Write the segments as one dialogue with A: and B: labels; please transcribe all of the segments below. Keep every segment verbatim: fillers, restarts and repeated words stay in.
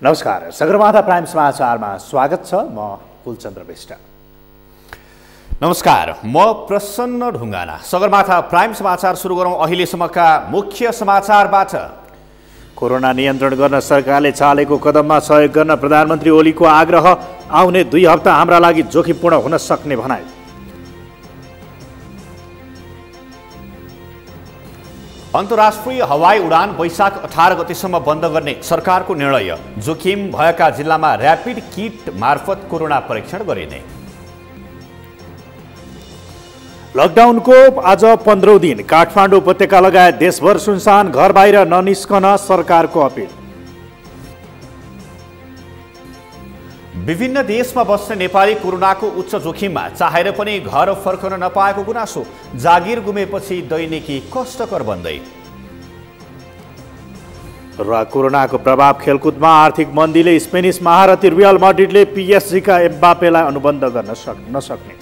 A: नमस्कार, सगरमाथा प्राइम समाचारमा स्वागत छ। म कुलचन्द्र विष्ट।
B: नमस्कार, म प्रसन्न ढुङ्गाना। सगरमाथा प्राइम समाचार सुरु गरौँ अहिलेसम्मका मुख्य समाचारबाट।
A: कोरोना नियन्त्रण गर्न सरकारले चालेको कदममा सहयोग गर्न प्रधानमन्त्री ओलीको आग्रह। आउने दुई हप्ता हाम्रा लागि जोखिमपूर्ण हुन सक्ने भनाइ।
B: अन्तर्राष्ट्रिय हवाई उडान वैशाख अठार गतेसम्म बन्द गर्ने सरकारको निर्णय। जोखिम भएका जिल्लामा र्यापिड किट मार्फत कोरोना परीक्षण गरिने।
A: लकडाउनको आज पन्ध्रौं दिन। काठमाडौँ उपत्यका लगायत देशभर सुनसान। घर बाहिर ननिस्कन सरकारको अपिल।
B: विभिन्न देशमा बस्ने नेपाली कोरोनाको उच्च जोखिममा चाहेर पनि घर फर्कन नपाएको गुनासो। जागिर गुमेपछि दैनिकी कष्टकर बन्दै।
A: र कोरोनाको प्रभाव खेलकुदमा। आर्थिक मन्दीले स्पेनिस महारथी रियल माड्रिडले पीएसजीका एम्बापेलाई अनुबन्ध गर्न सक नसक्ने।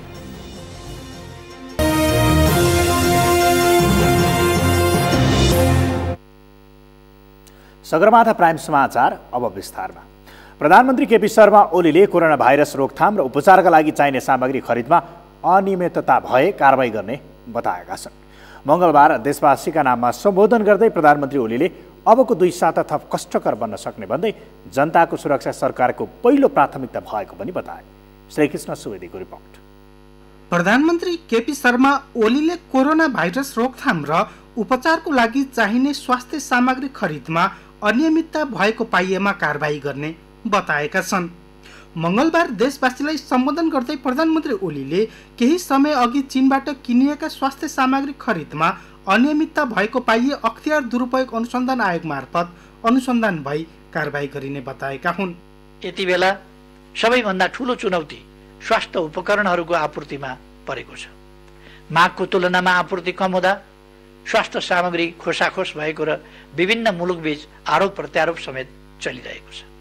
A: सगरमाथा प्राइम समाचार अब विस्तारमा। प्रधानमन्त्री केपी शर्मा ओलीले कोरोना भाइरस रोकथाम र उपचारका लागि चाहिने सामग्री खरिदमा अनियमितता भए कारबाही गर्ने बताएका छन्। मङ्गलबार देशवासीका नाममा सम्बोधन गर्दै प्रधानमन्त्री ओलीले अबको दुई साता थप कष्टकर बन्न सक्ने भन्दै जनताको सुरक्षा सरकारको पहिलो प्राथमिकता भएको पनि बताए। श्रीकृष्ण सुवेदीको रिपोर्ट।
C: प्रधानमन्त्री केपी शर्मा ओलीले कोरोना भाइरस रोकथाम र उपचारको लागि चाहिने स्वास्थ्य सामग्री खरिदमा अनियमितता भएको पाइएमा कारबाही गर्ने बताएका छन्। मङ्गलबार देशवासीलाई सम्बोधन गर्दै प्रधानमन्त्री ओलीले केही समय अघि चीनबाट किनिएका स्वास्थ्य सामग्री खरिदमा अनियमितता भएको पाइए अख्तियार दुरुपयोग अनुसन्धान आयोग मार्फत अनुसन्धान भई कारबाही गरिने बताएका हुन्।
D: यति बेला सबैभन्दा ठूलो चुनौती स्वास्थ्य उपकरणहरूको आपूर्तिमा परेको छ। मागको तुलनामा आपूर्ति कम हुँदा स्वास्थ्य सामग्री खोसाखोस भएको र विभिन्न मुलुकबीच आरोप प्रत्यारोप समेत चलिरहेको छ।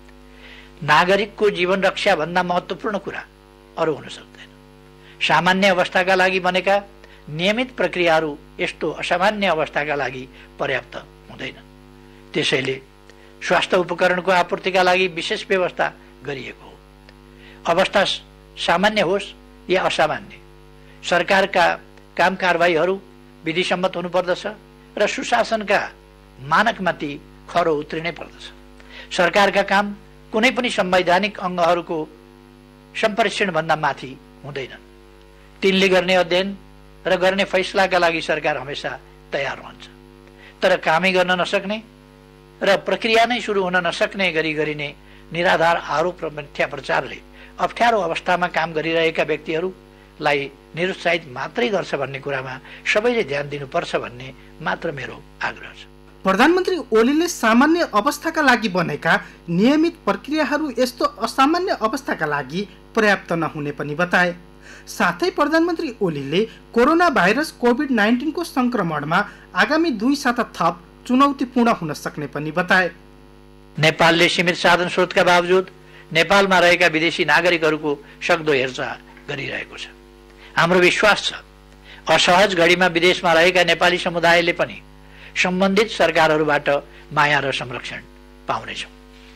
D: नागरिकको जीवन रक्षा भन्दा महत्त्वपूर्ण कुरा अरू हुन सक्दैन। सामान्य अवस्थाका लागि बनेका नियमित प्रक्रियाहरू यस्तो असामान्य अवस्थाका लागि पर्याप्त हुँदैन। त्यसैले स्वास्थ्य उपकरणको आपूर्तिका लागि विशेष व्यवस्था गरिएको हो। अवस्था सामान्य होस् या असामान्य, सरकारका काम कारबाहीहरू विधिसम्मत हुनुपर्दछ र सुशासनका मानकमाथि खरो उत्रिनै पर्दछ। सरकारका काम कुनै पनि संवैधानिक अङ्गहरूको सम्प्रेषण भन्दा माथि हुँदैनन्। तिनले गर्ने अध्ययन र गर्ने फैसलाका लागि सरकार हमेसा तयार रहन्छ। तर कामै गर्न नसक्ने र प्रक्रिया नै सुरु हुन नसक्ने गरी गरिने निराधार आरोप र मिथ्या प्रचारले अप्ठ्यारो अवस्थामा काम गरिरहेका व्यक्तिहरूलाई निरुत्साहित मात्रै गर्छ भन्ने कुरामा सबैले ध्यान दिनुपर्छ भन्ने मात्र मेरो आग्रह छ।
C: प्रधानमन्त्री ओलीले सामान्य अवस्थाका लागि बनेका नियमित प्रक्रियाहरू यस्तो असामान्य अवस्थाका लागि पर्याप्त नहुने पनि बताए। साथै प्रधानमन्त्री ओलीले कोरोना भाइरस कोभिड नाइन्टिनको संक्रमणमा आगामी दुई साता थप चुनौतीपूर्ण हुन सक्ने पनि बताए।
D: नेपालले सीमित साधन स्रोतका बावजुद नेपालमा रहेका विदेशी नागरिकहरूको सक्दो हेरचाह गरिरहेको छ। हाम्रो विश्वास छ असहज घडीमा विदेशमा रहेका नेपाली समुदायले पनि सम्बन्धित सरकारहरूबाट माया र संरक्षण पाउनेछौँ।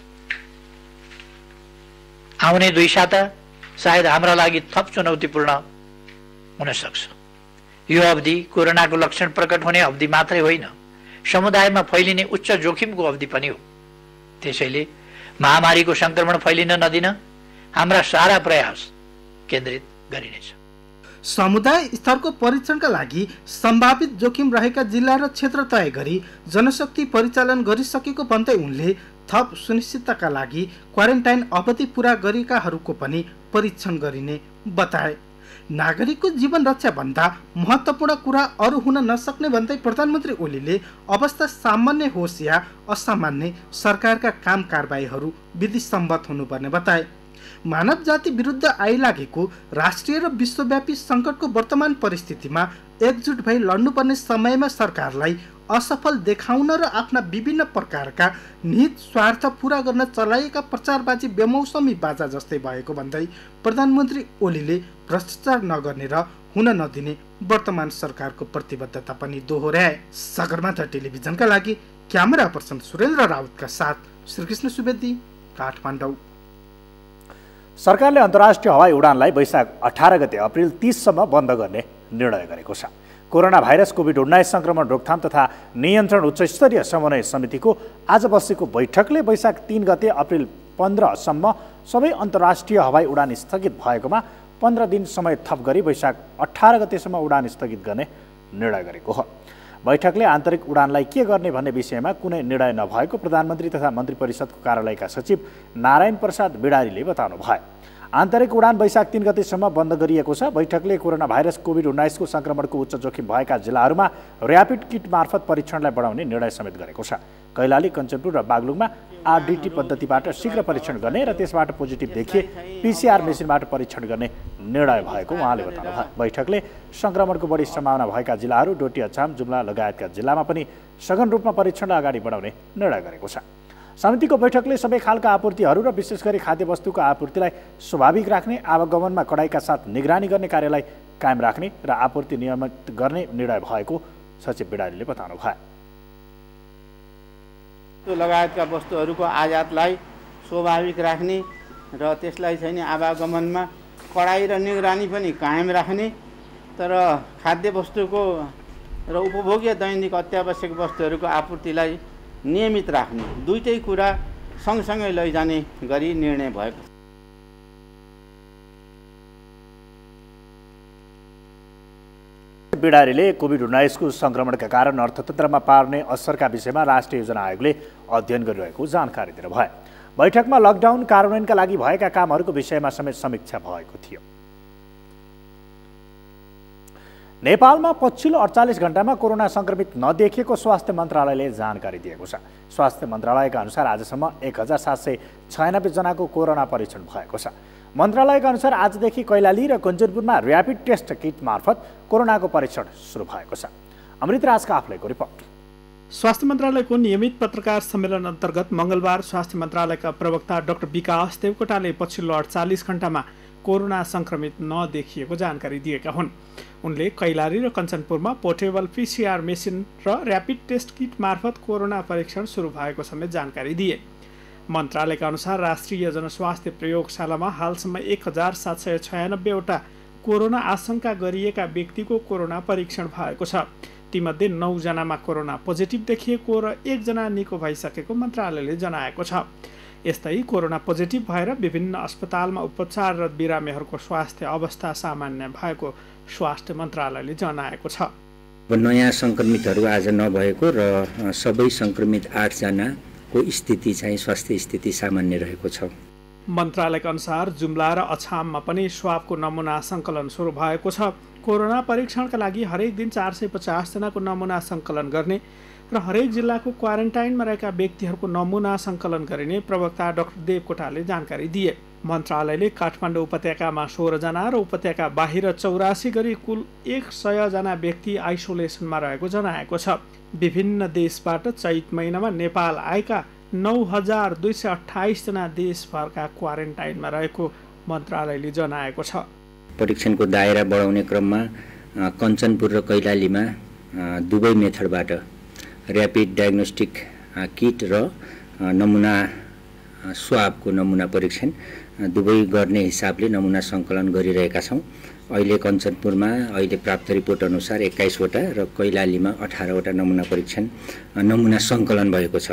D: आउने दुई साता सायद हाम्रा लागि थप चुनौतीपूर्ण हुन सक्छ। यो अवधि कोरोनाको लक्षण प्रकट हुने अवधि मात्रै होइन, समुदायमा फैलिने उच्च जोखिमको अवधि पनि हो। त्यसैले महामारीको संक्रमण फैलिन नदिन हाम्रा सारा प्रयास केन्द्रित गरिनेछ।
C: समुदाय स्तरको परीक्षणका लागि सम्भावित जोखिम रहेका जिल्ला र क्षेत्र तय गरी जनशक्ति परिचालन गरिसकेको भन्दै उनले थप सुनिश्चितताका लागि क्वारेन्टाइन अवधि पूरा गरेकाहरूको पनि परीक्षण गरिने बताए। नागरिकको जीवन रक्षा भन्दा महत्त्वपूर्ण कुरा अरू हुन नसक्ने भन्दै प्रधानमन्त्री ओलीले अवस्था सामान्य होस् या असामान्य सरकारका काम कारबाहीहरू विधिसम्मत हुनुपर्ने बताए। मानव जाति विरुद्ध आइलागेको राष्ट्रिय र विश्वव्यापी सङ्कटको वर्तमान परिस्थितिमा एकजुट भई लड्नुपर्ने समयमा सरकारलाई असफल देखाउन र आफ्ना विभिन्न प्रकारका निहित स्वार्थ पूरा गर्न चलाइएका प्रचारबाजी बेमौसमी बाजा जस्तै भएको भन्दै प्रधानमन्त्री ओलीले भ्रष्टाचार नगर्ने र हुन नदिने वर्तमान सरकारको प्रतिबद्धता पनि दोहोर्याए। सगरमाथा टेलिभिजनका लागि क्यामेरा पर्सन सुरेन्द्र राउतका साथ श्रीकृष्ण सुवेदी, काठमाडौँ।
A: सरकारले अन्तर्राष्ट्रिय हवाई उडानलाई वैशाख अठार गते अप्रिल तीससम्म बन्द गर्ने निर्णय गरेको छ। कोरोना भाइरस कोभिड उन्नाइस सङ्क्रमण रोकथाम तथा नियन्त्रण उच्चस्तरीय समन्वय समितिको आज बसेको बैठकले वैशाख तीन गते अप्रिल पन्ध्रसम्म सबै अन्तर्राष्ट्रिय हवाई उडान स्थगित भएकोमा पन्ध्र दिन समय थप गरी वैशाख अठार गतेसम्म उडान स्थगित गर्ने निर्णय गरेको हो। बैठकले आन्तरिक उडानलाई के गर्ने भन्ने विषयमा कुनै निर्णय नभएको प्रधानमन्त्री तथा मन्त्री परिषदको कार्यालयका सचिव नारायण प्रसाद बिडारीले बताउनु भयो। आन्तरिक उडान वैशाख तीन गतेसम्म बन्द गरिएको छ। बैठकले कोरोना भाइरस कोभिड उन्नाइसको सङ्क्रमणको उच्च जोखिम भएका जिल्लाहरूमा ऱ्यापिड किट मार्फत परीक्षणलाई बढाउने निर्णय समेत गरेको छ। कैलाली, कञ्चनपुर र बागलुङमा आरडिटी पद्धतिबाट शीघ्र परीक्षण गर्ने र त्यसबाट पोजिटिभ देखिए पिसिआर मेसिनबाट परीक्षण गर्ने निर्णय भएको उहाँले बताउनु भयो। बैठकले सङ्क्रमणको बढी सम्भावना भएका जिल्लाहरू डोटी, अछाम, जुम्ला लगायतका जिल्लामा पनि सघन रूपमा परीक्षणलाई अगाडि बढाउने निर्णय गरेको छ। समितिको बैठकले सबै खालका आपूर्तिहरू र विशेष गरी खाद्यवस्तुको आपूर्तिलाई स्वाभाविक राख्ने, आवागमनमा कडाइका साथ निगरानी गर्ने कार्यलाई कायम राख्ने र आपूर्ति नियमित गर्ने निर्णय भएको सचिव बिडारीले बताउनु भयो।
E: लगायतका वस्तुहरूको आयातलाई स्वाभाविक राख्ने र त्यसलाई चाहिँ नि आवागमनमा कडाई र निगरानी पनि कायम राख्ने, तर खाद्यवस्तुको र उपभोग्य दैनिक अत्यावश्यक वस्तुहरूको आपूर्तिलाई नियमित राख्ने, दुईटै कुरा सँगसँगै लैजाने गरी निर्णय भएको छ।
A: बिडारीले कोभिड उन्नाइसको सङ्क्रमणका कारण अर्थतन्त्रमा पार्ने असरका विषयमा राष्ट्रिय योजना आयोगले अध्ययन गरिरहेको जानकारी दिनुभयो। बैठकमा लकडाउन कार्यान्वयनका लागि भएका कामहरूको विषयमा समेत समीक्षा भएको थियो। नेपालमा पछिल्लो अडचालिस घण्टामा कोरोना सङ्क्रमित नदेखिएको स्वास्थ्य मन्त्रालयले जानकारी दिएको छ। स्वास्थ्य मन्त्रालयका अनुसार आजसम्म एक हजार सात सय छयानब्बे जनाको कोरोना परीक्षण भएको छ। मन्त्रालयका अनुसार आजदेखि कैलाली र कञ्चनपुरमा ऱ्यापिड टेस्ट किट मार्फत कोरोनाको परीक्षण सुरु भएको छ। अमृत राज काफ्लेको रिपोर्ट।
F: स्वास्थ्य मन्त्रालयको नियमित पत्रकार सम्मेलन अन्तर्गत मङ्गलबार स्वास्थ्य मन्त्रालयका प्रवक्ता डाक्टर विकास देवकोटाले पछिल्लो अडचालिस घण्टामा कोरोना सङ्क्रमित नदेखिएको जानकारी दिएका हुन्। उनले कैलाली र कञ्चनपुरमा पोर्टेबल पिसिआर मेसिन र ऱ्यापिड टेस्ट किट मार्फत कोरोना परीक्षण सुरु भएको समेत जानकारी दिए। मन्त्रालयका अनुसार राष्ट्रिय जनस्वास्थ्य प्रयोगशालामा हालसम्म एक हजार सात सय छयानब्बेवटा कोरोना आशंका गरिएका व्यक्तिको कोरोना परीक्षण भएको छ। तीमध्ये नौजनामा कोरोना पोजिटिभ देखिएको र एकजना निको भइसकेको मन्त्रालयले जनाएको छ। यस्तै कोरोना पोजिटिभ भएर विभिन्न अस्पतालमा उपचाररत बिरामीहरूको स्वास्थ्य अवस्था सामान्य भएको स्वास्थ्य मन्त्रालयले जनाएको छ।
G: नयाँ सङ्क्रमितहरू आज नभएको र सबै सङ्क्रमित आठजनाको स्थिति चाहिँ स्वास्थ्य स्थिति सामान्य रहेको छ।
F: मन्त्रालयका अनुसार जुम्ला र अछाममा पनि स्वाबको नमुना सङ्कलन सुरु भएको छ। कोरोना परीक्षणका लागि हरेक दिन चार सय पचासजनाको नमुना सङ्कलन गर्ने र हरेक जिल्लाको क्वारेन्टाइनमा रहेका व्यक्तिहरूको नमुना सङ्कलन गरिने प्रवक्ता डाक्टर देवकोटाले जानकारी दिए। मन्त्रालयले काठमाडौँ उपत्यकामा सोह्रजना र उपत्यका बाहिर चौरासी गरी कुल एक सयजना व्यक्ति आइसोलेसनमा रहेको जनाएको छ। विभिन्न देशबाट चैत महिनामा नेपाल आएका नौ हजार दुई सय अठाइसजना देशभरका क्वारेन्टाइनमा रहेको मन्त्रालयले जनाएको छ।
G: परीक्षणको दायरा बढाउने क्रममा कञ्चनपुर र कैलालीमा दुवै मेथडबाट ऱ्यापिड डायग्नोस्टिक किट र नमुना स्वाबको नमुना परीक्षण दुवै गर्ने हिसाबले नमुना सङ्कलन गरिरहेका छौँ। अहिले कञ्चनपुरमा अहिले प्राप्त रिपोर्ट अनुसार एक्काइसवटा र कैलालीमा अठारवटा नमुना परीक्षण नमुना सङ्कलन भएको छ।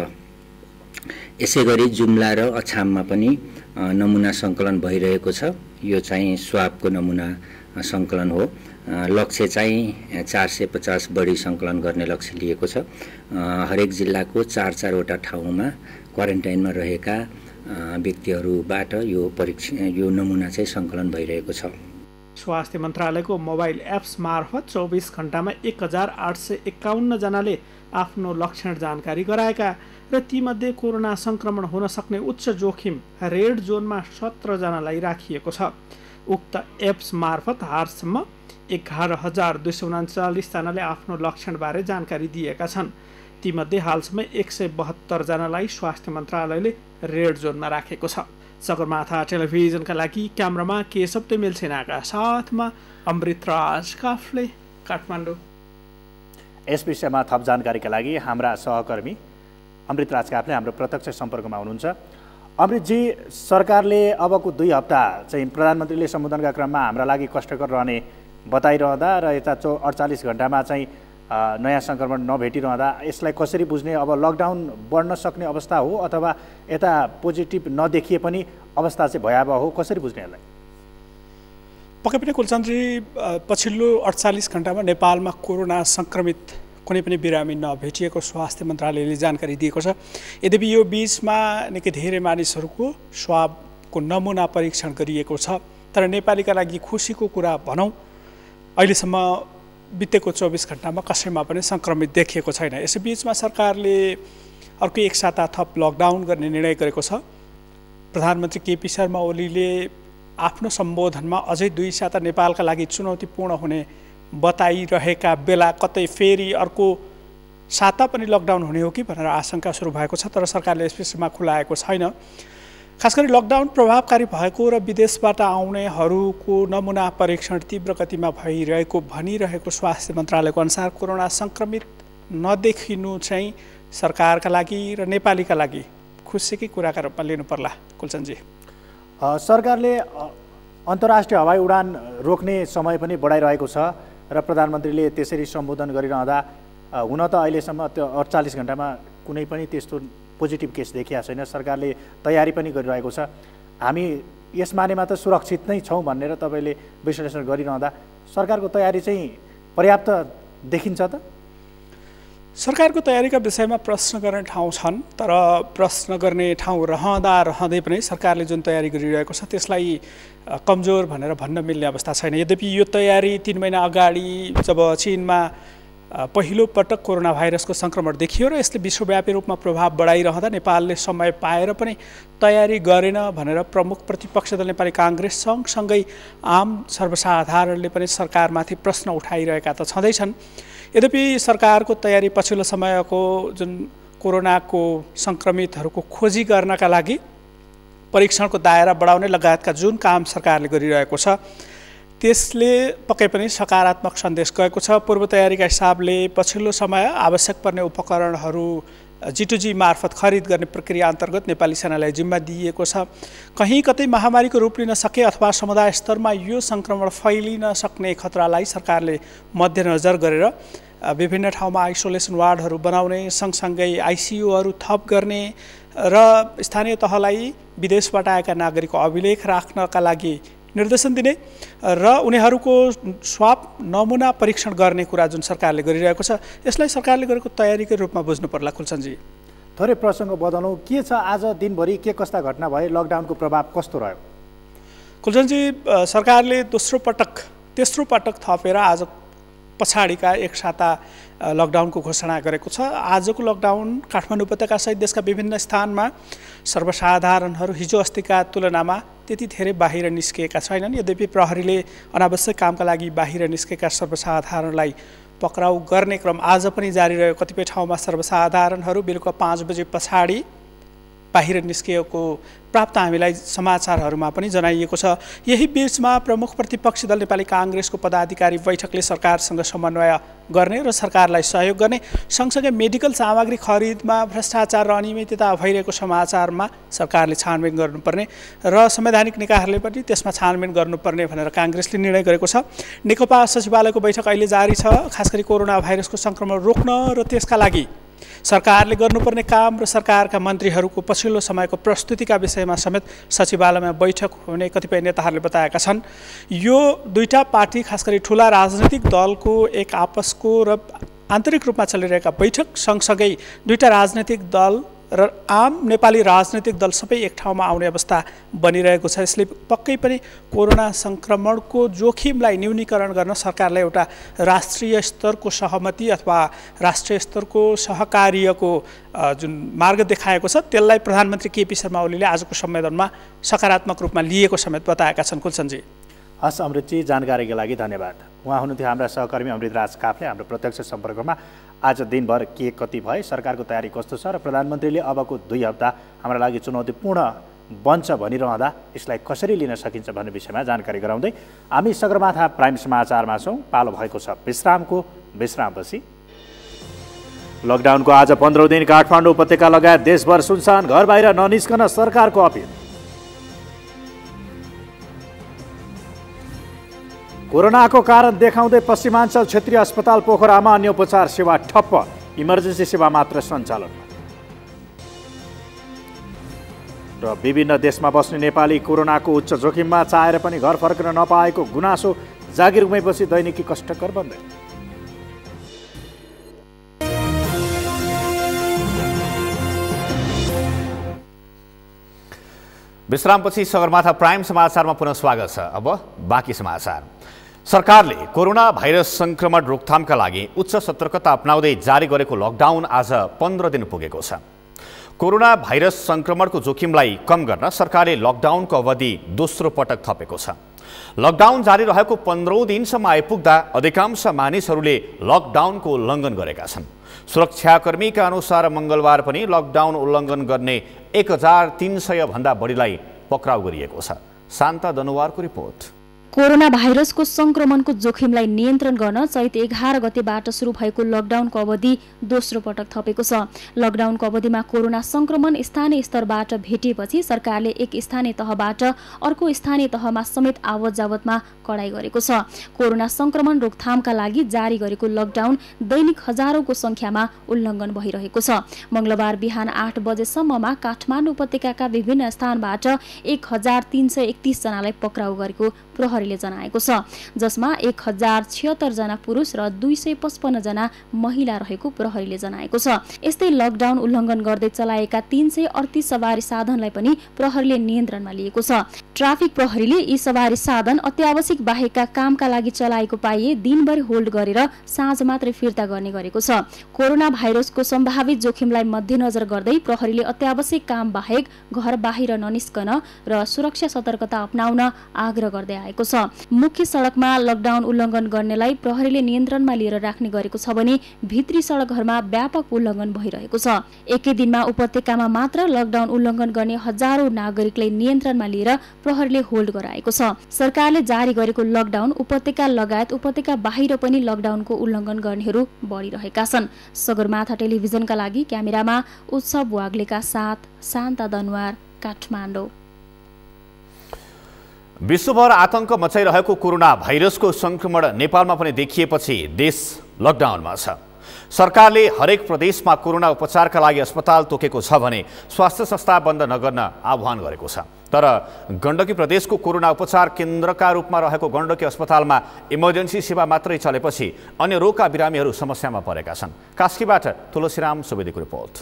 G: यसै गरी जुम्ला र अछाममा पनि नमुना सङ्कलन भइरहेको छ। यो चाहिँ स्वाबको नमुना सङ्कलन हो। लक्ष्य चाहिँ चार सय पचास बढी सङ्कलन गर्ने लक्ष्य लिएको छ। हरेक जिल्लाको चार चारवटा ठाउँमा क्वारेन्टाइनमा रहेका व्यक्तिहरूबाट यो परीक्षण यो नमुना चाहिँ सङ्कलन भइरहेको छ।
F: स्वास्थ्य मन्त्रालयको मोबाइल एप्स मार्फत चौबिस घण्टामा एक हजार आठ सय एकाउन्न जनाले आफ्नो लक्षण जानकारी गराएका र तीमध्ये कोरोना सङ्क्रमण हुन सक्ने उच्च जोखिम रेड जोनमा सत्रजनालाई राखिएको छ। उक्त एप्स मार्फत हालसम्म एघार हजार दुई सय उन्चालिसजनाले आफ्नो लक्षणबारे जानकारी दिएका छन्। तीमध्ये हालसम्म एक सय बहत्तरजनालाई स्वास्थ्य मन्त्रालयले रेड जोनमा राखेको छ। सगरमाथा टेलिभिजनका लागि क्यामरामा केशव तेमेल सेनाका साथमा अमृतराज काफ्ले, काठमाडौँ।
A: यस विषयमा थप जानकारीका लागि हाम्रा सहकर्मी अमृतराज काफ्ले हाम्रो प्रत्यक्ष सम्पर्कमा हुनुहुन्छ। अमृतजी, सरकारले अबको दुई हप्ता चाहिँ प्रधानमन्त्रीले सम्बोधनका क्रममा हाम्रा लागि कष्टकर रहने बताइरहँदा र यता चौ अडचालिस घन्टामा चाहिँ नयाँ सङ्क्रमण नभेटिरहँदा यसलाई कसरी बुझ्ने? अब लकडाउन बढ्न सक्ने अवस्था हो अथवा यता पोजिटिभ नदेखिए पनि अवस्था चाहिँ भयावह हो, कसरी बुझ्ने यसलाई?
F: पक्कै पनि कुलचन्द्रजी, पछिल्लो अडचालिस घण्टामा नेपालमा कोरोना सङ्क्रमित कुनै पनि बिरामी नभेटिएको स्वास्थ्य मन्त्रालयले जानकारी दिएको छ। यद्यपि यो बिचमा निकै धेरै मानिसहरूको स्वाबको नमुना परीक्षण गरिएको छ। तर नेपालीका लागि खुसीको कुरा भनौँ, अहिलेसम्म बितेको चौबिस घण्टामा कसैमा पनि सङ्क्रमित देखिएको छैन। यसैबिचमा सरकारले अर्को एक साता थप लकडाउन गर्ने निर्णय गरेको छ। प्रधानमन्त्री केपी शर्मा ओलीले आफ्नो सम्बोधनमा अझै दुई साता नेपालका लागि चुनौतीपूर्ण हुने बताइरहेका बेला कतै फेरि अर्को साता पनि लकडाउन हुने हो कि भनेर आशंका सुरु भएको छ। तर सरकारले यस विषयमा खुलाएको छैन। खास गरी लकडाउन प्रभावकारी भएको र विदेशबाट आउनेहरूको नमुना परीक्षण तीव्र गतिमा भइरहेको भनिरहेको स्वास्थ्य मन्त्रालयको अनुसार कोरोना सङ्क्रमित नदेखिनु चाहिँ सरकारका लागि र नेपालीका लागि खुसीकै कुराका रूपमा लिनु पर्ला। कुलचन्द्रजी,
A: सरकारले अन्तर्राष्ट्रिय हवाई उडान रोक्ने समय पनि बढाइरहेको छ र प्रधानमन्त्रीले त्यसरी सम्बोधन गरिरहँदा हुन त अहिलेसम्म त्यो अडचालिस घण्टामा कुनै पनि त्यस्तो पोजिटिभ केस देखिएको छैन। सरकारले तयारी पनि गरिरहेको छ। हामी यस मानेमा त सुरक्षित नै छौँ भनेर तपाईँले विश्लेषण गरिरहँदा सरकारको तयारी चाहिँ पर्याप्त देखिन्छ त?
F: सरकारको तयारीका विषयमा प्रश्न गर्ने ठाउँ छन्, तर प्रश्न गर्ने ठाउँ रहँदा रहँदै पनि सरकारले जुन तयारी गरिरहेको छ त्यसलाई कमजोर भनेर भन्न मिल्ने अवस्था छैन। यद्यपि यो तयारी तीन महिना अगाडि जब चीनमा पहिलो पटक कोरोना भाइरसको सङ्क्रमण देखियो र यसले विश्वव्यापी रूपमा प्रभाव बढाइरहँदा नेपालले समय पाएर पनि तयारी गरेन भनेर प्रमुख प्रतिपक्ष दल नेपाली काङ्ग्रेस सँगसँगै आम सर्वसाधारणले पनि सरकारमाथि प्रश्न उठाइरहेका त छँदैछन्। यद्यपि सरकारको तयारी पछिल्लो समयको जुन कोरोनाको सङ्क्रमितहरूको खोजी गर्नका लागि परीक्षणको दायरा बढाउने लगायतका जुन काम सरकारले गरिरहेको छ त्यसले पक्कै पनि सकारात्मक सन्देश गएको छ। पूर्व तयारीका हिसाबले पछिल्लो समय आवश्यक पर्ने उपकरणहरू जिटुजी मार्फत खरिद गर्ने प्रक्रिया अन्तर्गत नेपाली सेनालाई जिम्मा दिइएको छ। कहीँ कतै महामारीको रूप लिन सके अथवा समुदाय स्तरमा यो सङ्क्रमण फैलिन सक्ने खतरालाई सरकारले मध्यनजर गरेर विभिन्न ठाउँमा आइसोलेसन वार्डहरू बनाउने, सँगसँगै आइसियुहरू थप गर्ने र स्थानीय तहलाई विदेशबाट आएका नागरिकको अभिलेख राख्नका लागि निर्देशन दिने र उनीहरूको स्वाब नमुना परीक्षण गर्ने कुरा जुन सरकारले गरिरहेको छ यसलाई सरकारले गरेको तयारीकै रूपमा बुझ्नु पर्ला। कुलचन्द्रजी,
A: थोरै प्रसङ्ग बदलौँ, के छ आज दिनभरि के कस्ता घटना भए, लकडाउनको प्रभाव कस्तो रह्यो?
F: कुलचन्द्रजी, सरकारले दोस्रो पटक तेस्रो पटक थपेर आज पछाडिका एक साता लकडाउनको घोषणा गरेको छ। आजको लकडाउन काठमाडौँ उपत्यकासहित देशका विभिन्न स्थानमा सर्वसाधारणहरू हिजो अस्तिका तुलनामा त्यति धेरै बाहिर निस्किएका छैनन्। यद्यपि प्रहरीले अनावश्यक कामका लागि बाहिर निस्केका सर्वसाधारणलाई पक्राउ गर्ने क्रम आज पनि जारी रह्यो। कतिपय ठाउँमा सर्वसाधारणहरू बेलुका पाँच बजे पछाडि बाहिर निस्किएको प्राप्त हामीलाई समाचारहरूमा पनि जनाइएको छ। यही बीचमा प्रमुख प्रतिपक्षी दल नेपाली काङ्ग्रेसको पदाधिकारी बैठकले सरकारसँग समन्वय गर्ने र सरकारलाई सहयोग गर्ने, सँगसँगै मेडिकल सामग्री खरिदमा भ्रष्टाचार र अनियमितता भइरहेको समाचारमा सरकारले छानबिन गर्नुपर्ने र संवैधानिक निकायहरूले पनि त्यसमा छानबिन गर्नुपर्ने भनेर काङ्ग्रेसले निर्णय गरेको छ। नेकपा सचिवालयको बैठक अहिले जारी छ। खास गरी कोरोना भाइरसको सङ्क्रमण रोक्न र त्यसका लागि सरकारले गर्नुपर्ने काम र सरकारका मन्त्रीहरूको पछिल्लो समयको प्रस्तुतिका विषयमा समेत सचिवालयमा बैठक हुने कतिपय नेताहरूले बताएका छन्। यो दुईटा पार्टी खास गरी ठुला राजनैतिक दलको एक आपसको र आन्तरिक रूपमा चलिरहेका बैठक सँगसँगै दुईटा राजनैतिक दल र आम नेपाली राजनैतिक दल सबै एक ठाउँमा आउने अवस्था बनिरहेको छ। यसले पक्कै पनि कोरोना सङ्क्रमणको जोखिमलाई न्यूनीकरण गर्न सरकारलाई एउटा राष्ट्रिय स्तरको सहमति अथवा राष्ट्रिय स्तरको सहकार्यको जुन मार्ग देखाएको छ त्यसलाई प्रधानमन्त्री केपी शर्मा ओलीले आजको सम्मेलनमा सकारात्मक रूपमा लिएको समेत बताएका छन्। कुलचन्द्रजी,
A: हस् अमृतजी, जानकारीका लागि धन्यवाद। उहाँ हुनुहुन्थ्यो हाम्रा सहकर्मी अमृतराज काफ्ले। हाम्रो प्रत्यक्ष सम्पर्कमा आज दिनभर के कति भए, सरकारको तयारी कस्तो छ र प्रधानमन्त्रीले अबको दुई हप्ता हाम्रा लागि चुनौतीपूर्ण बन्छ भनिरहँदा यसलाई कसरी लिन सकिन्छ भन्ने विषयमा जानकारी गराउँदै हामी सगरमाथा प्राइम समाचारमा छौँ। पालो भएको छ विश्रामको। विश्रामपछि लकडाउनको आज पन्ध्रौँ दिन काठमाडौँ उपत्यका लगायत देशभर सुनसान, घर बाहिर ननिस्कन सरकारको अपिल। कोरोनाको कारण देखाउँदै पश्चिमाञ्चल क्षेत्रीय अस्पताल पोखरामा अन्य उपचार सेवा ठप्प, इमर्जेन्सी सेवा मात्र सञ्चालनमा। र विभिन्न देशमा बस्ने नेपाली कोरोनाको उच्च जोखिममा चाहेर पनि घर फर्कन नपाएको गुनासो, जागिर गुमेपछि दैनिकी कष्टकर बन्दै।
B: विश्रामपछि सगरमाथा प्राइम समाचारमा पुनः स्वागत छ। अब बाँकी समाचार। सरकारले कोरोना भाइरस संक्रमण रोकथामका लागि उच्च सतर्कता अपनाउँदै जारी गरेको लकडाउन आज पन्ध्र दिन पुगेको छ। कोरोना भाइरस संक्रमणको जोखिमलाई कम गर्न सरकारले लकडाउनको अवधि दोस्रो पटक थपेको छ। लकडाउन जारी रहेको पन्ध्रौँ दिनसम्म आइपुग्दा अधिकांश मानिसहरूले लकडाउनको उल्लङ्घन गरेका छन्। सुरक्षाकर्मीका अनुसार मङ्गलबार पनि लकडाउन उल्लङ्घन गर्ने एक हजार तीन सय भन्दा बढीलाई पक्राउ गरिएको छ। शान्ता दनुवारको रिपोर्ट।
H: कोरोना भाइरसको संक्रमणको जोखिमलाई नियन्त्रण गर्न चैत एघार गतेबाट सुरु भएको लकडाउनको अवधि दोस्रो पटक थपेको छ। लकडाउनको अवधिमा कोरोना संक्रमण स्थानीय स्तरबाट भेटिएपछि सरकारले एक स्थानीय तहबाट अर्को स्थानीय तहमा समेत आवत जावतमा कडाई गरेको छ। कोरोना संक्रमण रोकथामका लागि जारी गरेको लकडाउन दैनिक हजारौंको संख्यामा उल्लङ्घन भइरहेको छ। मंगलबार बिहान आठ बजेसम्ममा काठमाडौँ उपत्यकाका विभिन्न स्थानबाट एक हजार तीन सय एकतीस जनालाई पक्राउ गरेको प्रहरीले जनाएको छ, जसमा एक हजार छिहत्तर जना पुरुष र दुई सय पचपन्न जना महिला रहेको प्रहरीले जनाएको छ। यस्तै लकडाउन उल्लङ्घन गर्दै चलाएका तीन सय अडतीस सवारी साधनलाई पनि प्रहरीले नियन्त्रणमा लिएको छ। ट्राफिक प्रहरीले यी सवारी साधन अत्यावश्यक बाहेकका कामका लागि चलाएको पाइए दिनभरि होल्ड गरेर साँझ मात्रै फिर्ता गर्ने गरेको छ। कोरोना भाइरसको सम्भावित जोखिमलाई मध्यनजर गर्दै प्रहरीले अत्यावश्यक काम बाहेक घर बाहिर ननिस्कन र सुरक्षा सतर्कता अपनाउन आग्रह गर्दै आएको छ। मुख्य सडकमा लकडाउन उल्लङ्घन गर्नेलाई प्रहरीले नियन्त्रणमा लिएर राख्ने गरेको छ भने भित्री सडकहरूमा व्यापक उल्लङ्घन भइरहेको छ। एकै दिनमा उपत्यकामा मात्र लकडाउन उल्लङ्घन गर्ने हजारौं नागरिकलाई नियन्त्रणमा लिएर प्रहरीले होल्ड गराएको छ। सरकारले जारी गरेको लकडाउन उपत्यका लगायत उपत्यका बाहिर पनि लकडाउनको उल्लङ्घन गर्नेहरू बढिरहेका छन्। सगरमाथा टेलिभिजनका लागि क्यामेरामा उत्सव वाग्लेका साथ शान्ता दनवार, काठमाडौँ।
B: विश्वभर आतंक मचाइरहेको कोरोना भाइरसको संक्रमण नेपालमा पनि देखिएपछि देश लकडाउनमा छ। सरकारले हरेक प्रदेशमा कोरोना उपचारका लागि अस्पताल तोकेको छ भने स्वास्थ्य संस्था बन्द नगर्न आह्वान गरेको छ। तर गण्डकी प्रदेशको कोरोना उपचार केन्द्रका रूपमा रहेको गण्डकी अस्पतालमा इमर्जेन्सी सेवा मात्रै चलेपछि अन्य रोगका बिरामीहरू समस्यामा परेका छन्। कास्कीबाट तुलसीराम सुवेदीको रिपोर्ट।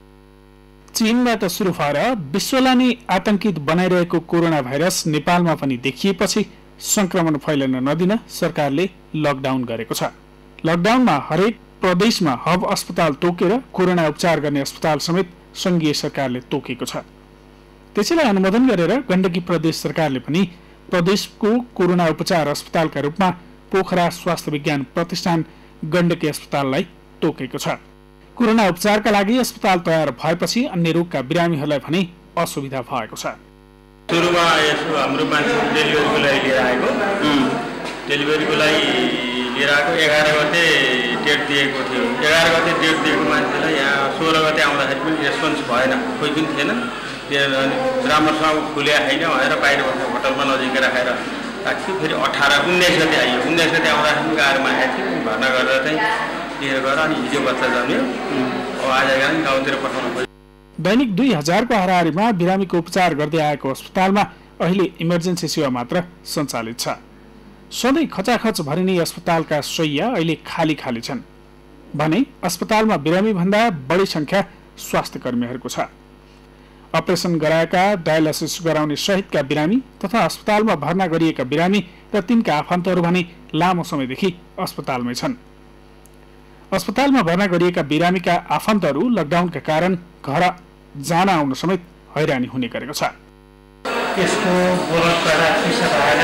F: चीनबाट सुरु भएर विश्वलाई नै आतंकित बनाइरहेको कोरोना भाइरस नेपालमा पनि देखिएपछि संक्रमण फैलन नदिन सरकारले लकडाउन गरेको छ। लकडाउनमा हरेक प्रदेशमा हब अस्पताल तोकेर कोरोना उपचार गर्ने अस्पताल समेत संघीय सरकारले तोकेको छ। त्यसैलाई अनुमोदन गरेर गण्डकी प्रदेश सरकारले पनि प्रदेशको कोरोना उपचार अस्पतालका रूपमा पोखरा स्वास्थ्य विज्ञान प्रतिष्ठान गण्डकी अस्पताललाई तोकेको छ। कोरोना उपचारका लागि अस्पताल तयार भएपछि अन्य रोगका बिरामीहरूलाई भने असुविधा भएको छ।
I: सुरुमा यसो हाम्रो मान्छे डेलिभरीको लागि लिएर आएको डेलिभरीको लागि लिएर आएको एघार गते डेट दिएको थियो। एघार गते डेट दिएको मान्छेलाई यहाँ सोह्र गते आउँदाखेरि पनि रेस्पोन्स भएन, कोही पनि थिएन। राम्रोसँग खुल्या छैन भनेर बाहिर बसेर होटलमा नजिकै राखेर राख्थ्यो। फेरि अठार उन्नाइस गते आयो। उन्नाइस गते आउँदाखेरि पनि गाह्रोमा आएको थियो। भर्ना गरेर चाहिँ लिएर गएर अनि हिजो बच्चा जन्मियो। अब आज गाउँतिर पठाउनु पर्यो।
F: दैनिक दुई हजारको हाराहारीमा बिरामीको उपचार गर्दै आएको अस्पतालमा अहिले इमर्जेन्सी सेवा मात्र सञ्चालित छ। सधैँ खचाखच भरिने अस्पतालका शैय्या अहिले खाली खाली छन् भने अस्पतालमा बिरामी भन्दा बढी संख्या स्वास्थ्य कर्मीहरूको छ। अपरेसन गराएका, डायलासिस गराउने सहितका बिरामी तथा अस्पतालमा भर्ना गरिएका बिरामी र तिनका आफन्तहरू भने लामो समयदेखि अस्पतालमै छन्। अस्पतालमा भर्ना गरिएका बिरामीका आफन्तहरू लकडाउनका कारण घर जान आउन समेत हैरानी हुने गरेको छ।
J: यसको बोलटबाट पिसा भएर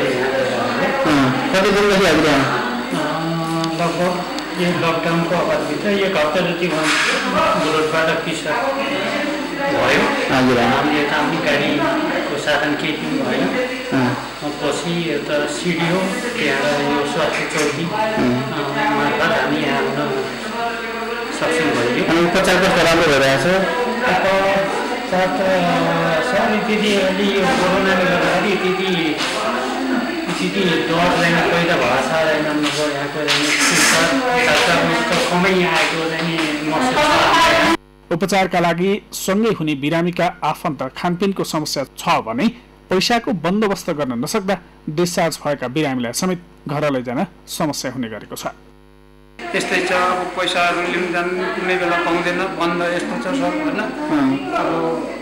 C: कति दिनदेखि आइरह्यो?
J: लगभग यो लकडाउनको अवधिभित्र एक हप्ता जति बोलटबाट पिसा भयो।
C: हजुर,
J: हामीले त आफ्नो गाडीको साधन केही पनि भएन। पछि यता सिडिओ त्यहाँ यो स्वास्थ्य चौकी मार्फत हामी यहाँ सक्षम भयो।
E: अनि उपचार कस्तो राम्रो भइरहेछ?
J: उपचार त सर त्यति अलि यो कोरोनाले गर्दाखेरि त्यति त्यति डर चाहिँ पहिला भाषा नम्बर यहाँको कमै आएको चाहिँ महसुस छ।
F: उपचारका लागि सँगै हुने बिरामीका आफन्त खानपिनको समस्या छ भने पैसाको बन्दोबस्त गर्न नसक्दा डिस्चार्ज भएका बिरामीलाई समेत घर लैजान समस्या हुने गरेको छ।
K: त्यस्तै छ, अब पैसाहरू लिन जानु कुनै बेला पाउँदैन, बन्द यस्तो छ सब होइन। अब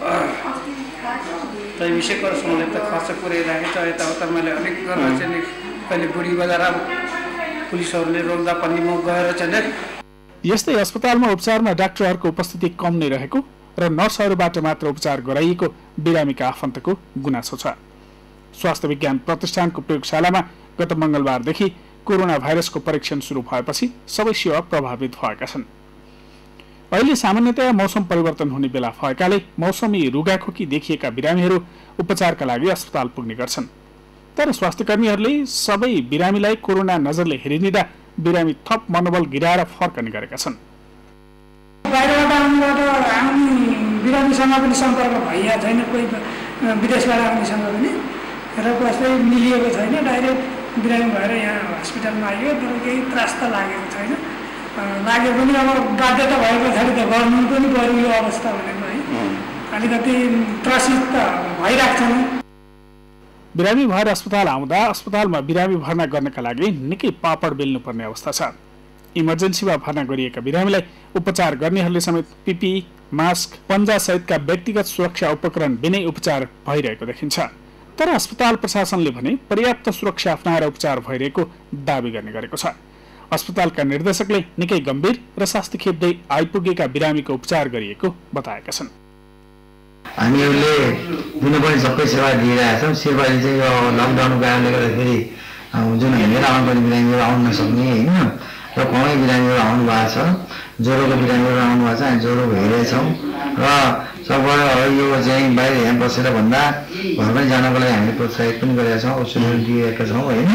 K: त्यही विषयको समयले त खर्च पुऱ्याइराखेको छ, यताउता मैले अलिक गरेर चाहिँ कहिले बुढी बजार अब पुलिसहरूले रोक्दा पनि म गएर चाहिँ।
F: यस्तै अस्पतालमा उपचारमा डाक्टरहरूको उपस्थिति कम नै रहेको र नर्सहरूबाट मात्र उपचार गराइएको बिरामीका आफन्तको गुनासो छ। स्वास्थ्य विज्ञान प्रतिष्ठानको प्रयोगशालामा गत मङ्गलबारदेखि कोरोना भाइरसको परीक्षण सुरु भएपछि सबै सेवा प्रभावित भएका छन्। अहिले सामान्यतया मौसम परिवर्तन हुने बेला भएकाले मौसमी रुगाखोकी देखिएका बिरामीहरू उपचारका लागि अस्पताल पुग्ने गर्छन्। तर स्वास्थ्यकर्मीहरूले सबै बिरामीलाई कोरोना नजरले हेरिदिँदा बिरामी थप मनोबल गिराएर फर्कने गरेका छन्।
L: बाहिरबाट आउनेबाट आउने बिरामीसँग पनि सम्पर्क भइरहेको छैन, कोही विदेशबाट आउनेसँग पनि र कसै मिलिएको छैन। डाइरेक्ट बिरामी भएर यहाँ हस्पिटलमा आइयो, तर केही त्रास त लागेको छैन। लाग्यो पनि अब बाध्यता भएको पछाडि त गर्नु पनि पर्यो यो अवस्था भनेको है, अलिकति त्रसित त भइरहेको छैन।
F: बिरामी भएर अस्पताल आउँदा अस्पतालमा बिरामी भर्ना गर्नका लागि निकै पापड बेल्नुपर्ने अवस्था छ। इमर्जेन्सीमा भर्ना गरिएका बिरामीलाई उपचार गर्नेहरूले समेत पिपी, मास्क, पन्जा सहितका व्यक्तिगत सुरक्षा उपकरण बिनै उपचार भइरहेको देखिन्छ। तर अस्पताल प्रशासनले भने पर्याप्त सुरक्षा अपनाएर उपचार भइरहेको दावी गर्ने गरेको छ। अस्पतालका निर्देशकले निकै गम्भीर र शास्ति खेप्दै आइपुगेका बिरामीको उपचार गरिएको बताएका छन्।
M: हामीहरूले दिनुपर्ने सबै सेवा दिइरहेका छौँ। सेवाले चाहिँ यो लकडाउनको कारणले गर्दाखेरि जुन हेरेर आउनुपर्ने बिरामीहरू आउन नसक्ने होइन र कमै बिरामीहरू आउनु भएको छ, ज्वरोको बिरामीहरू आउनु भएको छ, हामी ज्वरो हेरेछौँ र सबबाट यो चाहिँ बाहिर यहाँ बसेर भन्दा घर पनि जानको लागि हामीले प्रोत्साहित पनि गरेका छौँ, औषधहरू दिएका छौँ होइन।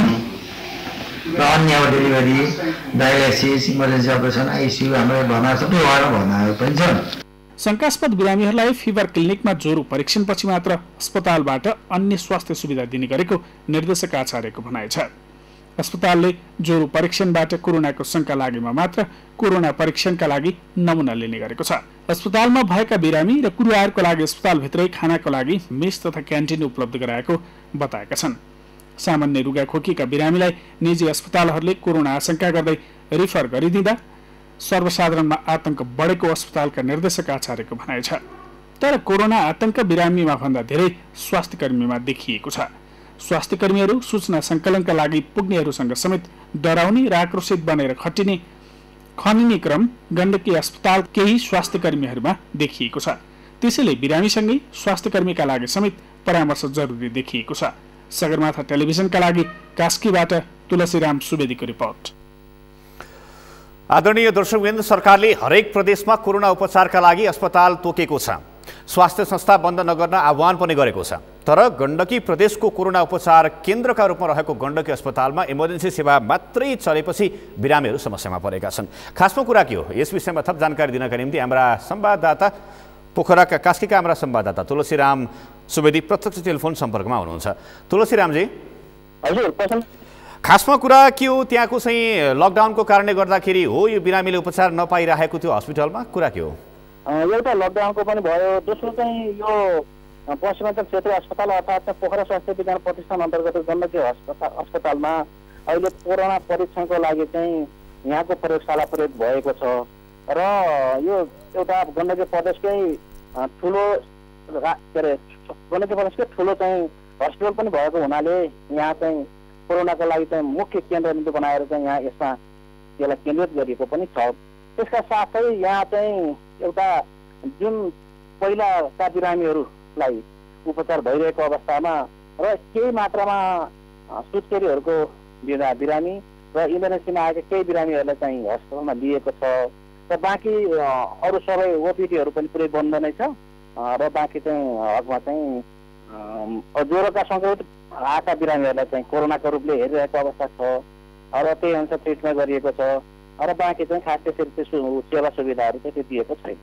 M: र अन्य अब delivery, dialysis, emergency operation, ICU हाम्रो भर्ना सबै उहाँहरू भर्नाहरू पनि छन्।
F: शङ्कास्पद बिरामीहरूलाई फिभर क्लिनिकमा ज्वरो परीक्षणपछि मात्र अस्पतालबाट अन्य स्वास्थ्य सुविधा दिने गरेको निर्देशक आचार्यको भनाइ छ। अस्पतालले ज्वरो परीक्षणबाट कोरोनाको शङ्का लागेमा मात्र कोरोना परीक्षणका लागि नमुना लिने गरेको छ। अस्पतालमा भएका बिरामी र कुरुवाहरूको लागि अस्पतालभित्रै खानाको लागि मेस तथा क्यान्टिन उपलब्ध गराएको बताएका छन्। सामान्य रुगाखोकीका बिरामीलाई निजी अस्पतालहरूले कोरोना आशंका गर्दै रिफर गरिदिँदा सर्वसाधारणमा आतंक बढेको अस्पतालका निर्देशक आचार्यको भनाइ छ। तर कोरोना आतंक बिरामीमा भन्दा धेरै स्वास्थ्यकर्मीमा देखिएको छ। स्वास्थ्यकर्मीहरू सूचना सङ्कलनका लागि पुग्नेहरूसँग समेत डराउने र आक्रोशित बनेर खटिने खनिने क्रम गण्डकी अस्पताल केही स्वास्थ्यकर्मीहरूमा देखिएको छ। त्यसैले बिरामीसँगै स्वास्थ्यकर्मीका लागि समेत परामर्श जरुरी देखिएको छ। सगरमाथा टेलिभिजनका लागि कास्कीबाट तुलसीराम सुवेदीको रिपोर्ट।
B: आदरणीय दर्शकवृन्द, सरकारले हरेक प्रदेशमा कोरोना उपचारका लागि अस्पताल तोकेको छ। स्वास्थ्य संस्था बन्द नगर्न आह्वान पनि गरेको छ। तर गण्डकी प्रदेशको कोरोना उपचार केन्द्रका रूपमा रहेको गण्डकी अस्पतालमा इमर्जेन्सी सेवा मात्रै चलेपछि बिरामीहरू समस्यामा परेका छन्। खासमा कुरा के हो, यस विषयमा थप जानकारी दिनका निम्ति हाम्रा संवाददाता पोखराका कास्कीका हाम्रा संवाददाता तुलसीराम सुवेदी प्रत्यक्ष टेलिफोन सम्पर्कमा हुनुहुन्छ। तुलसीरामजी,
N: हजुर,
B: खासमा कुरा के हो, त्यहाँको चाहिँ लकडाउनको कारणले गर्दाखेरि हो यो बिरामीले उपचार नपाइरहेको थियो हस्पिटलमा, कुरा के हो?
N: एउटा लकडाउनको पनि भयो, दोस्रो चाहिँ यो पश्चिमाञ्चल क्षेत्रीय अस्पताल अर्थात् पोखरा स्वास्थ्य विज्ञान प्रतिष्ठान अन्तर्गत गण्डकी अस्पताल अस्पतालमा अहिले कोरोना परीक्षणको लागि चाहिँ यहाँको प्रयोगशाला प्रयोग भएको छ र यो एउटा गण्डकी प्रदेशकै ठुलो के अरे गण्डकी प्रदेशकै ठुलो चाहिँ हस्पिटल पनि भएको हुनाले यहाँ चाहिँ कोरोनाको लागि चाहिँ मुख्य केन्द्रबिन्दु बनाएर चाहिँ यहाँ यसमा यसलाई केन्द्रित गरिएको पनि छ। त्यसका साथै यहाँ चाहिँ एउटा जुन पहिलाका बिरामीहरूलाई उपचार भइरहेको अवस्थामा र केही मात्रामा सुत्केरीहरूको बिरा बिरामी र इमर्जेन्सीमा आएका केही बिरामीहरूलाई चाहिँ हस्पिटलमा लिएको छ र बाँकी अरू सबै ओपिडीहरू पनि पुरै बन्द नै छ र बाँकी चाहिँ हकमा चाहिँ ज्वरोका सङ्क्रमित आएका बिरामीहरूलाई चाहिँ कोरोनाको रूपले हेरिरहेको अवस्था छ र त्यही अनुसार ट्रिटमेन्ट गरिएको छ। र बाँकी चाहिँ खास त्यसरी त्यो सेवा सुविधाहरू चाहिँ त्यो दिएको छैन।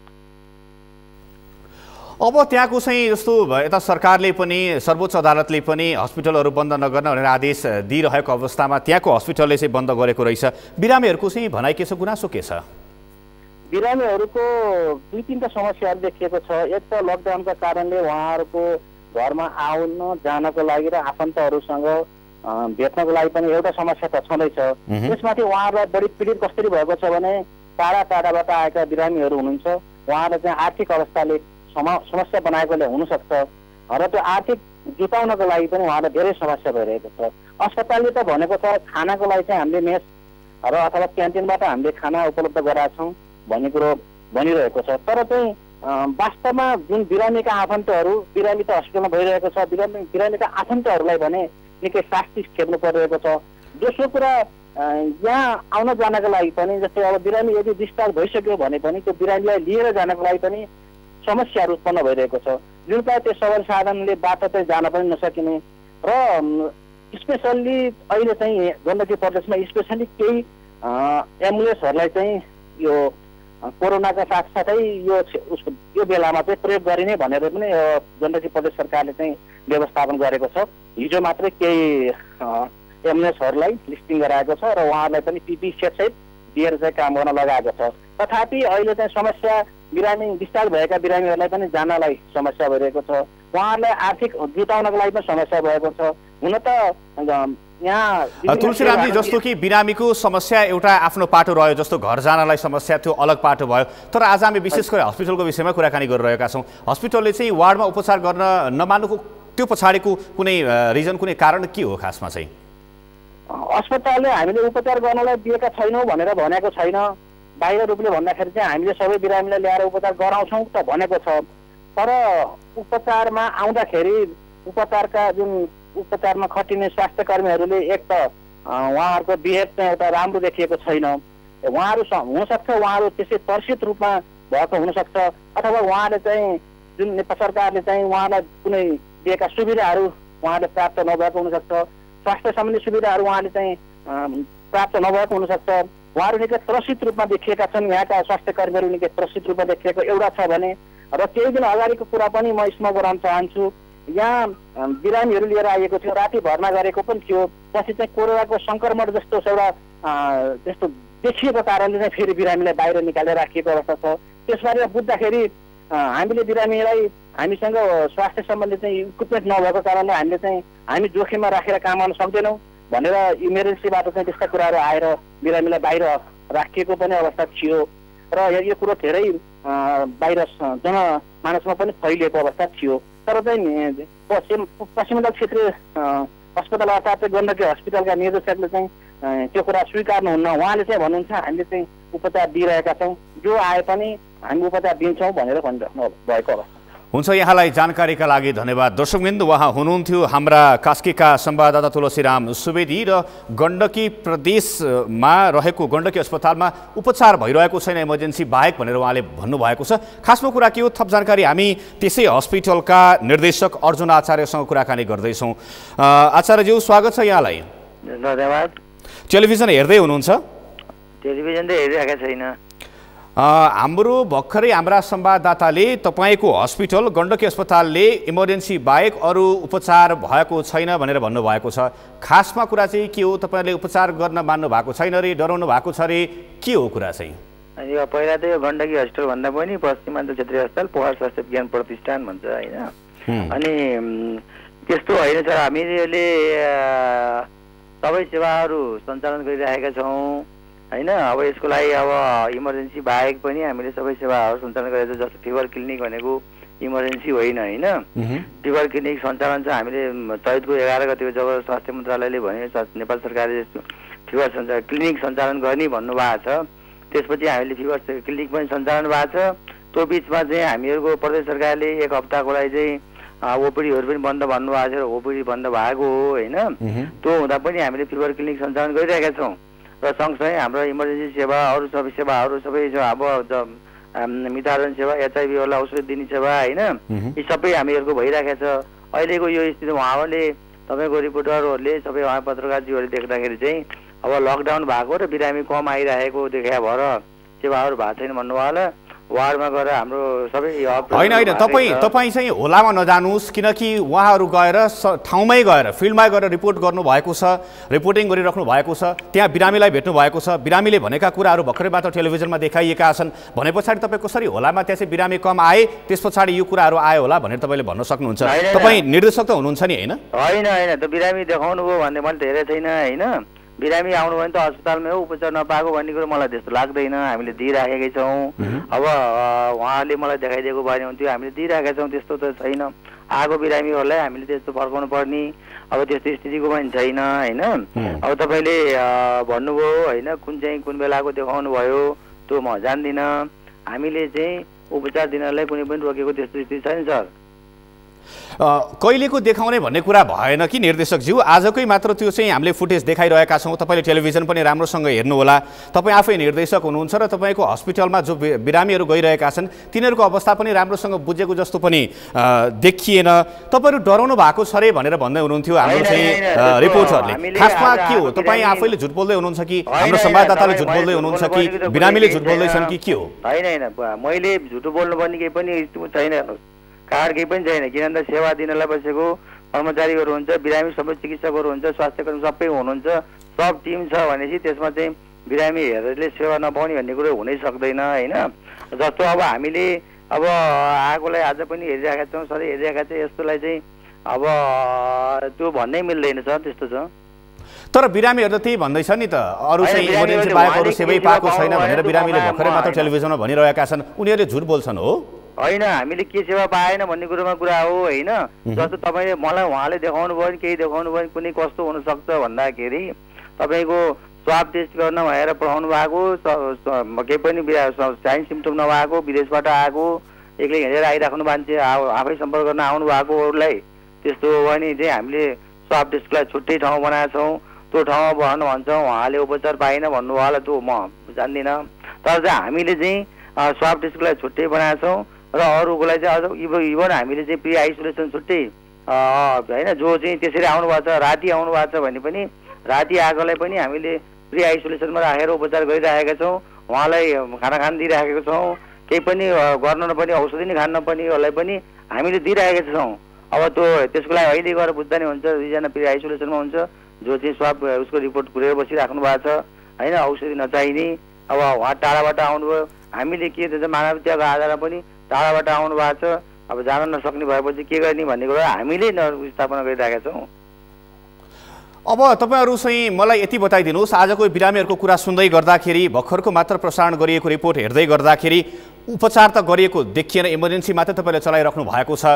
B: अब त्यहाँको चाहिँ जस्तो यता सरकारले पनि सर्वोच्च अदालतले पनि हस्पिटलहरू बन्द नगर्न भनेर आदेश दिइरहेको अवस्थामा त्यहाँको हस्पिटलले चाहिँ बन्द गरेको रहेछ। बिरामीहरूको चाहिँ भनाइ के छ, गुनासो के छ?
N: बिरामीहरूको दुई तिनवटा समस्याहरू देखिएको छ। एक त लकडाउनका कारणले उहाँहरूको घरमा आउन जानको लागि र आफन्तहरूसँग भेट्नको लागि पनि एउटा समस्या त छँदैछ। त्यसमाथि उहाँहरूलाई बढी पीडित कसरी भएको छ भने टाढा टाढाबाट आएका बिरामीहरू हुनुहुन्छ, उहाँहरूलाई चाहिँ आर्थिक अवस्थाले समस्या बनाएकोले हुनसक्छ र त्यो आर्थिक जुटाउनको लागि पनि उहाँलाई धेरै समस्या भइरहेको छ। अस्पतालले त भनेको छ खानाको लागि चाहिँ हामीले मेस र अथवा क्यान्टिनबाट हामीले खाना उपलब्ध गराएको छौँ भन्ने कुरो भनिरहेको छ। तर चाहिँ वास्तवमा जुन बिरामीका आफन्तहरू, बिरामी त हस्पिटलमा भइरहेको छ, बिरामी बिरामीका आफन्तहरूलाई भने निकै शास्ति खेप्नु परिरहेको छ। दोस्रो कुरा यहाँ आउन जानको लागि पनि जस्तै अब बिरामी यदि डिस्चार्ज भइसक्यो भने पनि त्यो बिरामीलाई लिएर जानको लागि पनि समस्याहरू उत्पन्न भइरहेको छ, जुन चाहिँ त्यो सवाल साधनले बाटो चाहिँ जान पनि नसकिने र स्पेसल्ली अहिले चाहिँ गण्डकी प्रदेशमा स्पेसल्ली केही एम्बुलेन्सहरूलाई चाहिँ यो कोरोनाका साथसाथै यो उसको यो बेलामा चाहिँ प्रयोग गरिने भनेर पनि गण्डकी प्रदेश सरकारले चाहिँ व्यवस्थापन गरेको छ। हिजो मात्रै केही एम्बुलेन्सहरूलाई लिस्टिङ गराएको छ र उहाँहरूलाई पनि पिपी सेटसहित दिएर चाहिँ काम गर्न लगाएको छ। तथापि अहिले चाहिँ समस्या बिरामी डिस्चार्ज भएका बिरामीहरूलाई पनि जानलाई समस्या भइरहेको छ, उहाँहरूलाई आर्थिक जुटाउनको लागि पनि समस्या भएको छ। हुन त यहाँ
B: तुलसीरामजी जस्तो कि बिरामीको समस्या एउटा आफ्नो पाटो रह्यो, जस्तो घर जानलाई समस्या थियो अलग पाटो भयो। तर आज हामी विशेष गरी हस्पिटलको विषयमा कुराकानी गरिरहेका छौँ। हस्पिटलले चाहिँ वार्डमा उपचार गर्न नमान्नुको त्यो पछाडिको कुनै रिजन, कुनै कारण के हो खासमा चाहिँ?
N: अस्पतालले हामीले उपचार गर्नलाई दिएका छैनौँ भनेर भनेको छैन। बाहिर रूपले भन्दाखेरि चाहिँ हामीले सबै बिरामीलाई ल्याएर उपचार गराउँछौँ त भनेको छ। तर उपचारमा आउँदाखेरि उपचारका जुन उपचारमा खटिने स्वास्थ्य कर्मीहरूले एक त उहाँहरूको बिहेभ चाहिँ एउटा राम्रो देखिएको छैन। उहाँहरू हुनसक्छ उहाँहरू त्यसै तर्सित रूपमा भएको हुनसक्छ, अथवा उहाँले चाहिँ जुन नेपाल सरकारले चाहिँ उहाँलाई कुनै दिएका सुविधाहरू उहाँले प्राप्त नभएको हुनसक्छ, स्वास्थ्य सम्बन्धी सुविधाहरू उहाँले चाहिँ प्राप्त नभएको हुनसक्छ। उहाँहरू निकै त्रसित रूपमा देखिएका छन्, यहाँका स्वास्थ्य कर्मीहरू निकै त्रसित रूपमा देखिएको एउटा छ भने। र केही दिन अगाडिको कुरा पनि म स्मरण गराउन चाहन्छु। यहाँ बिरामीहरू लिएर आइएको थियो, राति भर्ना गरेको पनि थियो, पछि चाहिँ कोरोनाको सङ्क्रमण जस्तो एउटा त्यस्तो देखिएको कारणले चाहिँ फेरि बिरामीलाई बाहिर निकालेर राखिएको अवस्था छ। त्यसबारे बुझ्दाखेरि हामीले बिरामीलाई हामीसँग स्वास्थ्य सम्बन्धी चाहिँ इक्विपमेन्ट नभएको कारणले हामीले चाहिँ हामी जोखिममा राखेर काम गर्न सक्दैनौँ भनेर इमर्जेन्सीबाट चाहिँ त्यस्ता कुराहरू आएर बिरामीलाई बाहिर राखिएको पनि अवस्था थियो र यो कुरो धेरै बाहिर जनमानसमा पनि फैलिएको अवस्था थियो। तर चाहिँ पश्चिम पश्चिम बङ्गाल क्षेत्रीय अस्पताल अर्थात् गण्डकी हस्पिटलका निर्देशकले चाहिँ त्यो कुरा स्वीकार्नुहुन्न। उहाँले चाहिँ भन्नुहुन्छ हामीले चाहिँ उपचार दिइरहेका छौँ, जो आए पनि हामी उपचार दिन्छौँ भनेर भनिरहनु भएको अवस्था।
B: हुन्छ, यहाँलाई जानकारीका लागि धन्यवाद। दर्शकवृन्द, उहाँ हुनुहुन्थ्यो हाम्रा कास्कीका संवाददाता तुलसीराम सुवेदी र गण्डकी प्रदेशमा रहेको गण्डकी अस्पतालमा उपचार भइरहेको छैन इमर्जेन्सी बाहेक भनेर उहाँले भन्नुभएको छ। खासमा कुरा के हो, थप जानकारी हामी त्यसै हस्पिटलका निर्देशक अर्जुन आचार्यसँग कुराकानी गर्दैछौँ। आचार्यज्यू, स्वागत छ यहाँलाई।
O: धन्यवाद।
B: टेलिभिजन हेर्दै हुनुहुन्छ?
O: टेलिभिजन त हेरिरहेका छैन।
B: हाम्रो भर्खरै हाम्रा संवाददाताले तपाईँको हस्पिटल गण्डकी अस्पतालले इमर्जेन्सी बाहेक अरू उपचार भएको छैन भनेर भन्नुभएको छ। खासमा कुरा चाहिँ के हो, तपाईँले उपचार गर्न मान्नु भएको छैन रे, डराउनु भएको छ रे, के हो कुरा चाहिँ?
O: यो पहिला त यो गण्डकी हस्पिटल भन्दा पनि पश्चिमाञ्चल क्षेत्रीय अस्पताल पोखरा स्वास्थ्य विज्ञान प्रतिष्ठान भन्छ होइन। अनि त्यस्तो होइन सर, हामीले सबै सेवाहरू सञ्चालन गरिरहेका छौँ होइन। अब यसको लागि अब इमर्जेन्सी बाहेक पनि हामीले सबै सेवाहरू सञ्चालन गरेको छौँ। जस्तो फिभर क्लिनिक भनेको इमर्जेन्सी होइन होइन। फिभर क्लिनिक सञ्चालन चाहिँ हामीले चैतको एघार गतिको जब स्वास्थ्य मन्त्रालयले भन्यो नेपाल सरकारले फिभर सञ्चालन क्लिनिक सञ्चालन गर्ने भन्नुभएको छ, त्यसपछि हामीले फिभर क्लिनिक पनि सञ्चालन भएको छ। त्यो बिचमा चाहिँ हामीहरूको प्रदेश सरकारले एक हप्ताको लागि चाहिँ ओपिडीहरू पनि बन्द भन्नुभएको छ र ओपिडी बन्द भएको हो होइन। त्यो हुँदा पनि हामीले फिभर क्लिनिक सञ्चालन गरिरहेका छौँ र सँगसँगै हाम्रो इमर्जेन्सी सेवा अरू सबै सेवाहरू सबै अब मितारण सेवा, एचआइभीवाला औषध दिने सेवा होइन, यी सबै हामीहरूको भइरहेको छ। अहिलेको यो स्थिति उहाँहरूले तपाईँको रिपोर्टरहरूले सबै उहाँ पत्रकारज्यूहरूले देख्दाखेरि चाहिँ अब लकडाउन भएको र बिरामी कम आइरहेको देखा भएर सेवाहरू भएको छैन भन्नुभयो होला। वार्डमा गएर हाम्रो सबै
B: होइन होइन तपाईँ तपाईँ चाहिँ होलामा नजानुहोस्, किनकि उहाँहरू गएर ठाउँमै गएर फिल्डमा गएर रिपोर्ट गर्नुभएको छ, रिपोर्टिङ गरिराख्नु भएको छ, त्यहाँ बिरामीलाई भेट्नु भएको छ, बिरामीले भनेका कुराहरू भर्खरैबाट टेलिभिजनमा देखाइएका छन् भने पछाडि तपाईँ कसरी होलामा त्यहाँ चाहिँ बिरामी कम आए त्यस पछाडि यो कुराहरू आयो होला भनेर तपाईँले भन्न सक्नुहुन्छ? तपाईँ निर्देशक त हुनुहुन्छ नि होइन?
O: होइन होइन त बिरामी देखाउनु भयो भन्ने मैले धेरै छैन होइन। बिरामी आउनु भने त अस्पतालमै हो, उपचार नपाएको भन्ने कुरो मलाई त्यस्तो लाग्दैन। हामीले दिइराखेकै छौँ। अब उहाँले मलाई देखाइदिएको भने हुन्थ्यो, हामीले दिइराखेका छौँ, त्यस्तो त छैन। आएको बिरामीहरूलाई हामीले त्यस्तो फर्काउनु पर्ने अब त्यस्तो स्थितिको पनि छैन होइन। अब तपाईँले भन्नुभयो होइन कुन चाहिँ कुन बेलाको देखाउनु भयो त्यो म जान्दिनँ। हामीले चाहिँ उपचार दिनलाई कुनै पनि रोकेको त्यस्तो स्थिति छैन सर।
B: कहिलेको देखाउने भन्ने कुरा भएन कि निर्देशकज्यू? आजकै मात्र त्यो चाहिँ हामीले फुटेज देखाइरहेका छौँ। तपाईँले टेलिभिजन पनि राम्रोसँग हेर्नुहोला। तपाईँ आफै निर्देशक हुनुहुन्छ र तपाईँको हस्पिटलमा जो बिरामीहरू गइरहेका छन् तिनीहरूको अवस्था पनि राम्रोसँग बुझेको जस्तो पनि देखिएन। तपाईँहरू डराउनु भएको छ रे भनेर भन्दै हुनुहुन्थ्यो हाम्रो चाहिँ रिपोर्टरले। खासमा के हो, तपाईँ आफैले झुट बोल्दै हुनुहुन्छ कि हाम्रो संवाददाताले झुट बोल्दै हुनुहुन्छ कि बिरामीले झुट बोल्दैछन् कि के हो?
O: होइन होइन मैले झुट बोल्नुपर्ने केही पनि छैन, कार्ड केही पनि छैन। किन भन्दा सेवा दिनलाई बसेको कर्मचारीहरू हुन्छ, बिरामी सबै चिकित्सकहरू हुन्छ, स्वास्थ्यकर्मी सबै हुनुहुन्छ, सब टिम छ भनेपछि त्यसमा चाहिँ बिरामी हेरेरले सेवा नपाउने भन्ने कुरो हुनै सक्दैन होइन। जस्तो अब हामीले अब आएकोलाई आज पनि हेरिरहेका छौँ, सधैँ हेरिरहेका छौँ, यस्तोलाई चाहिँ अब त्यो भन्नै मिल्दैन सर, त्यस्तो छ।
B: तर बिरामीहरू त त्यही भन्दैछ नि त, अरू चाहिँ इमर्जेन्सी बाहेक अरू सेवै पाएको छैन भनेर बिरामीले भर्खरै मात्र टेलिभिजनमा भनिरहेका छन्। उनीहरूले झुट बोल्छन् हो?
O: होइन हामीले के सेवा पाएन भन्ने कुरोमा कुरा हो होइन। जस्तो तपाईँले मलाई उहाँले देखाउनु भयो केही देखाउनु भयो कुनै कस्तो हुनसक्छ भन्दाखेरि तपाईँको स्वाब टेस्ट गर्न भएर पठाउनु भएको, केही पनि साइन सिम्टम नभएको, विदेशबाट आएको, एक्लै हिँडेर आइराख्नु मान्छे आफै सम्पर्क गर्न आउनु भएकोहरूलाई त्यस्तो हो भने चाहिँ हामीले स्वाब टेस्टलाई छुट्टै ठाउँ बनाएका छौँ। त्यो ठाउँमा बस्नु भन्छौँ, उहाँले उपचार पाएन भन्नुभयो होला, त्यो म जान्दिनँ। तर चाहिँ हामीले चाहिँ स्वाब टेस्टलाई छुट्टै बनाएका छौँ र अरूको लागि चाहिँ अझ इभन हामीले चाहिँ प्रि आइसोलेसन छुट्टै होइन। जो चाहिँ त्यसरी आउनुभएको छ, राति आउनुभएको छ भने पनि राति आएकोलाई पनि हामीले प्रि आइसोलेसनमा राखेर उपचार गरिराखेका छौँ। उहाँलाई खाना खान दिइराखेको छौँ, केही पनि गर्न नपर्ने औषधि नै खान नपर्नेहरूलाई पनि हामीले दिइराखेका छौँ। अब त्यो त्यसको लागि अहिले गएर बुझ्दा नै हुन्छ, दुईजना प्रि आइसोलेसनमा हुन्छ, जो चाहिँ स्वाब उसको रिपोर्ट कुरेर बसिराख्नु भएको छ होइन, औषधि नचाहिने। अब उहाँ टाढाबाट आउनुभयो, हामीले के भन्छ मानवीयताको आधारमा पनि टाढाबाट आउनु भएको छ, अब जान नसक्ने भएपछि के गर्ने भन्ने कुरा हामीले स्थापना गरिरहेका छौँ।
B: अब तपाईँहरू चाहिँ मलाई यति बताइदिनुहोस्, आजको बिरामीहरूको कुरा सुन्दै गर्दाखेरि भर्खरको मात्र प्रसारण गरिएको रिपोर्ट हेर्दै गर्दाखेरि उपचार त गरिएको देखिएन, इमर्जेन्सी मात्रै तपाईँले चलाइराख्नु भएको छ।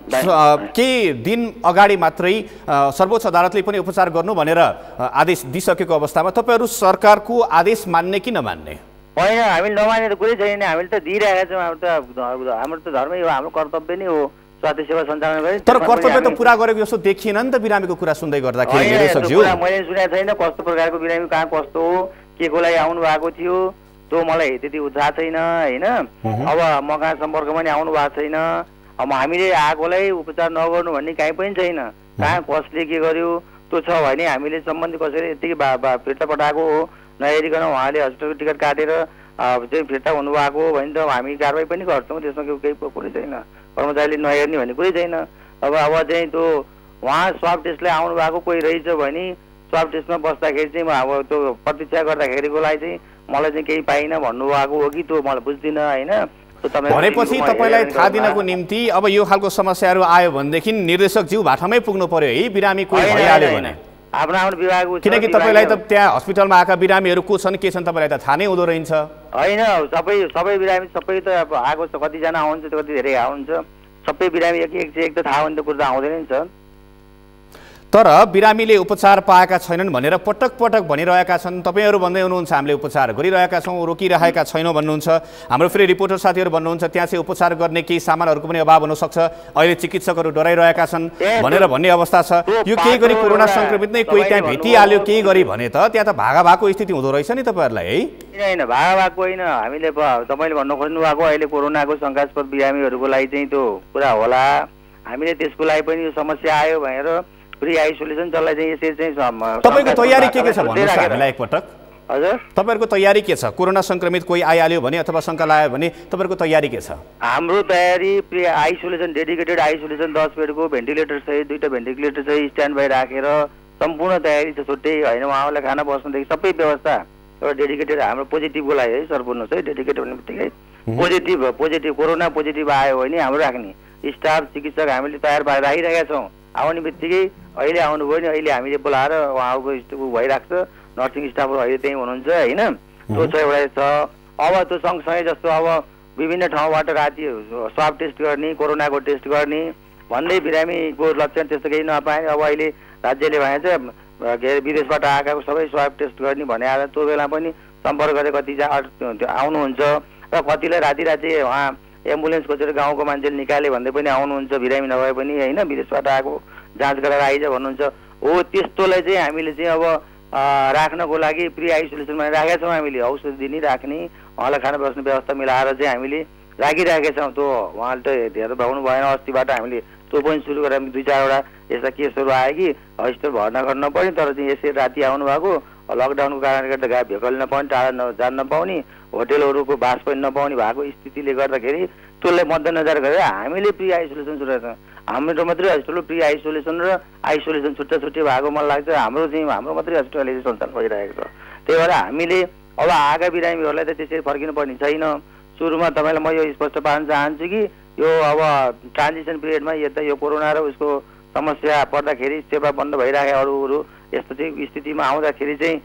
B: केही दिन अगाडि मात्रै सर्वोच्च अदालतले पनि उपचार गर्नु भनेर आदेश दिइसकेको अवस्थामा तपाईँहरू सरकारको आदेश मान्ने कि नमान्ने?
O: होइन हामीले नमाने त कुरै छैन, हामीले त दिइरहेका छौँ। हाम्रो त हाम्रो त धर्मै हो, हाम्रो कर्तव्य नै हो स्वास्थ्य सेवा सञ्चालन गर्ने।
B: तर कर्तव्य त पुरा गरेको जस्तो देखिएन नि त बिरामीको कुरा सुन्दै गर्दाखेरि।
O: मैले सुनेको छैन कस्तो प्रकारको बिरामी कहाँ कस्तो हो, के को लागि आउनु भएको थियो त्यो मलाई त्यति थाहा छैन होइन। अब म कहाँ सम्पर्कमा नि आउनु भएको छैन। अब हामीले आएकोलाई उपचार नगर्नु भन्ने काहीँ पनि छैन। कहाँ कसले के गर्यो त्यो छ भने हामीले सम्बन्धित कसैले यतिकै फिर्ता पठाएको हो नहेरिकन उहाँले हस्पिटलको टिकट काटेर चाहिँ फिर्ता हुनुभएको हो भने त हामी कारवाही पनि गर्छौँ, त्यसमा केही कुरै छैन। कर्मचारीले नहेर्ने भन्ने कुरै छैन। अब अब चाहिँ त्यो उहाँ स्वाब टेस्टलाई आउनु भएको कोही रहेछ भने स्वाब टेस्टमा बस्दाखेरि चाहिँ अब त्यो प्रतीक्षा गर्दाखेरिको लागि चाहिँ मलाई चाहिँ केही पाइनँ भन्नुभएको हो कि त्यो मलाई बुझ्दिनँ होइन।
B: भनेपछि तपाईँलाई थाहा दिनको निम्ति अब यो खालको समस्याहरू आयो भनेदेखि निर्देशकज्यू भाटामै पुग्नु पर्यो है, बिरामी कोही भइहाल्यो भने?
O: आफ्नो आफ्नो विभाग,
B: किनकि तपाईँलाई त त्यहाँ हस्पिटलमा आएका बिरामीहरू को छन् के छन् तपाईँलाई त थाहा नै हुँदो रहेछ
O: होइन। सबै सबै बिरामी सबै त अब आएको छ, कतिजना आउँछ कति धेरै आउँछ, सबै बिरामी एक एक चाहिँ एक त थाहा हुने त कुरो त आउँदैन नि छ।
B: तर बिरामीले उपचार पाएका छैनन् भनेर पटक पटक भनिरहेका छन्। तपाईँहरू भन्दै हुनुहुन्छ हामीले उपचार गरिरहेका छौँ, रोकिरहेका छैनौँ भन्नुहुन्छ। हाम्रो फेरि रिपोर्टर साथीहरू भन्नुहुन्छ त्यहाँ चाहिँ उपचार गर्ने केही सामानहरूको पनि अभाव हुनसक्छ, अहिले चिकित्सकहरू डराइरहेका छन् भनेर भन्ने अवस्था छ। यो केही गरी कोरोना सङ्क्रमित नै कोही त्यहाँ भेटिहाल्यो केही गरी भने त त्यहाँ त भागा भएको स्थिति हुँदो रहेछ नि तपाईँहरूलाई है?
O: होइन भागा भएको होइन, हामीले तपाईँले भन्नु खोज्नु भएको अहिले कोरोनाको शङ्कास्पद बिरामीहरूको लागि चाहिँ त्यो कुरा होला। हामीले त्यसको लागि पनि यो समस्या आयो भनेर प्री आइसोलेसन जसलाई चाहिँ यसरी चाहिँ
B: तपाईँको तयारी के के छ भन्नुहोस् हामीलाई एकपटक।
O: हजुर
B: तपाईँहरूको तयारी के छ? कोरोना सङ्क्रमित कोही आइहाल्यो भने अथवा शङ्का लाग्यो भने तपाईँहरूको तयारी के छ?
O: हाम्रो तयारी प्री आइसोलेसन डेडिकेटेड आइसोलेसन दस बेडको भेन्टिलेटर सहित दुईवटा भेन्टिलेटर चाहिँ स्ट्यान्ड बाई राखेर सम्पूर्ण तयारी छ। छुट्टै होइन उहाँहरूलाई खाना बस्नुदेखि सबै व्यवस्था एउटा डेडिकेटेड हाम्रो पोजिटिभको लागि है सर बोल्नुहोस् है। डेडिकेटेड भन्ने बित्तिकै पोजिटिभ पोजिटिभ कोरोना पोजिटिभ आयो भने हाम्रो राख्ने स्टाफ चिकित्सक हामीले तयार पारेर राखिरहेका छौँ। आउने बित्तिकै अहिले आउनुभयो भने अहिले हामीले बोलाएर उहाँहरूको भइरहेको छ। नर्सिङ स्टाफहरू अहिले त्यहीँ हुनुहुन्छ होइन। त्यो छ एउटा छ। अब त्यो सँगसँगै जस्तो अब विभिन्न ठाउँबाट राति स्वाब टेस्ट गर्ने कोरोनाको टेस्ट गर्ने भन्दै बिरामीको लक्षण त्यस्तो केही नपाए अब अहिले राज्यले भने चाहिँ के अरे विदेशबाट आएकाको सबै स्वाब टेस्ट गर्ने भने आएर त्यो बेला पनि सम्पर्क गरेर कति आउनुहुन्छ र कतिलाई राति राति उहाँ एम्बुलेन्स खोजेर गाउँको मान्छेले निकाले भन्दै पनि आउनुहुन्छ बिरामी नभए पनि होइन। विदेशबाट आएको जाँच गरेर आइज भन्नुहुन्छ हो। त्यस्तोलाई चाहिँ हामीले चाहिँ अब राख्नको लागि प्री आइसोलेसनमा राखेका छौँ। हामीले औषधि दिने राख्ने उहाँलाई खाना बस्ने व्यवस्था मिलाएर चाहिँ हामीले राखिराखेका छौँ। त्यो उहाँले त धेरै पाउनु भएन। अस्तिबाट हामीले त्यो पनि सुरु गरेर दुई चारवटा यस्ता केसहरू आयो कि हस्पिटल भर्ना गर्न नपर्ने तर चाहिँ यसरी राति आउनु भएको लकडाउनको कारणले गर्दा गाडी भेकल नपाउने टाढा न जान नपाउने होटेलहरूको बास पनि नपाउने भएको स्थितिले गर्दाखेरि त्यसलाई मध्यनजर गरेर हामीले प्री आइसोलेसन सुरु गरेका छौँ। हाम्रो मात्रै हस्पिटल प्री आइसोलेसन र आइसोलेसन छुट्टा छुट्टै भएको मलाई लाग्छ। हाम्रो चाहिँ हाम्रो मात्रै हस्पिटल सञ्चालन भइरहेको छ। त्यही भएर हामीले अब आएका बिरामीहरूलाई त त्यसरी फर्किनु पर्ने छैन। सुरुमा तपाईँलाई म यो स्पष्ट पार्न चाहन्छु कि यो अब ट्रान्जिसन पिरियडमा यता यो कोरोना र उसको समस्या पर्दाखेरि सेवा बन्द भइरहेको अरू अरू यस्तो चाहिँ स्थितिमा आउँदाखेरि चाहिँ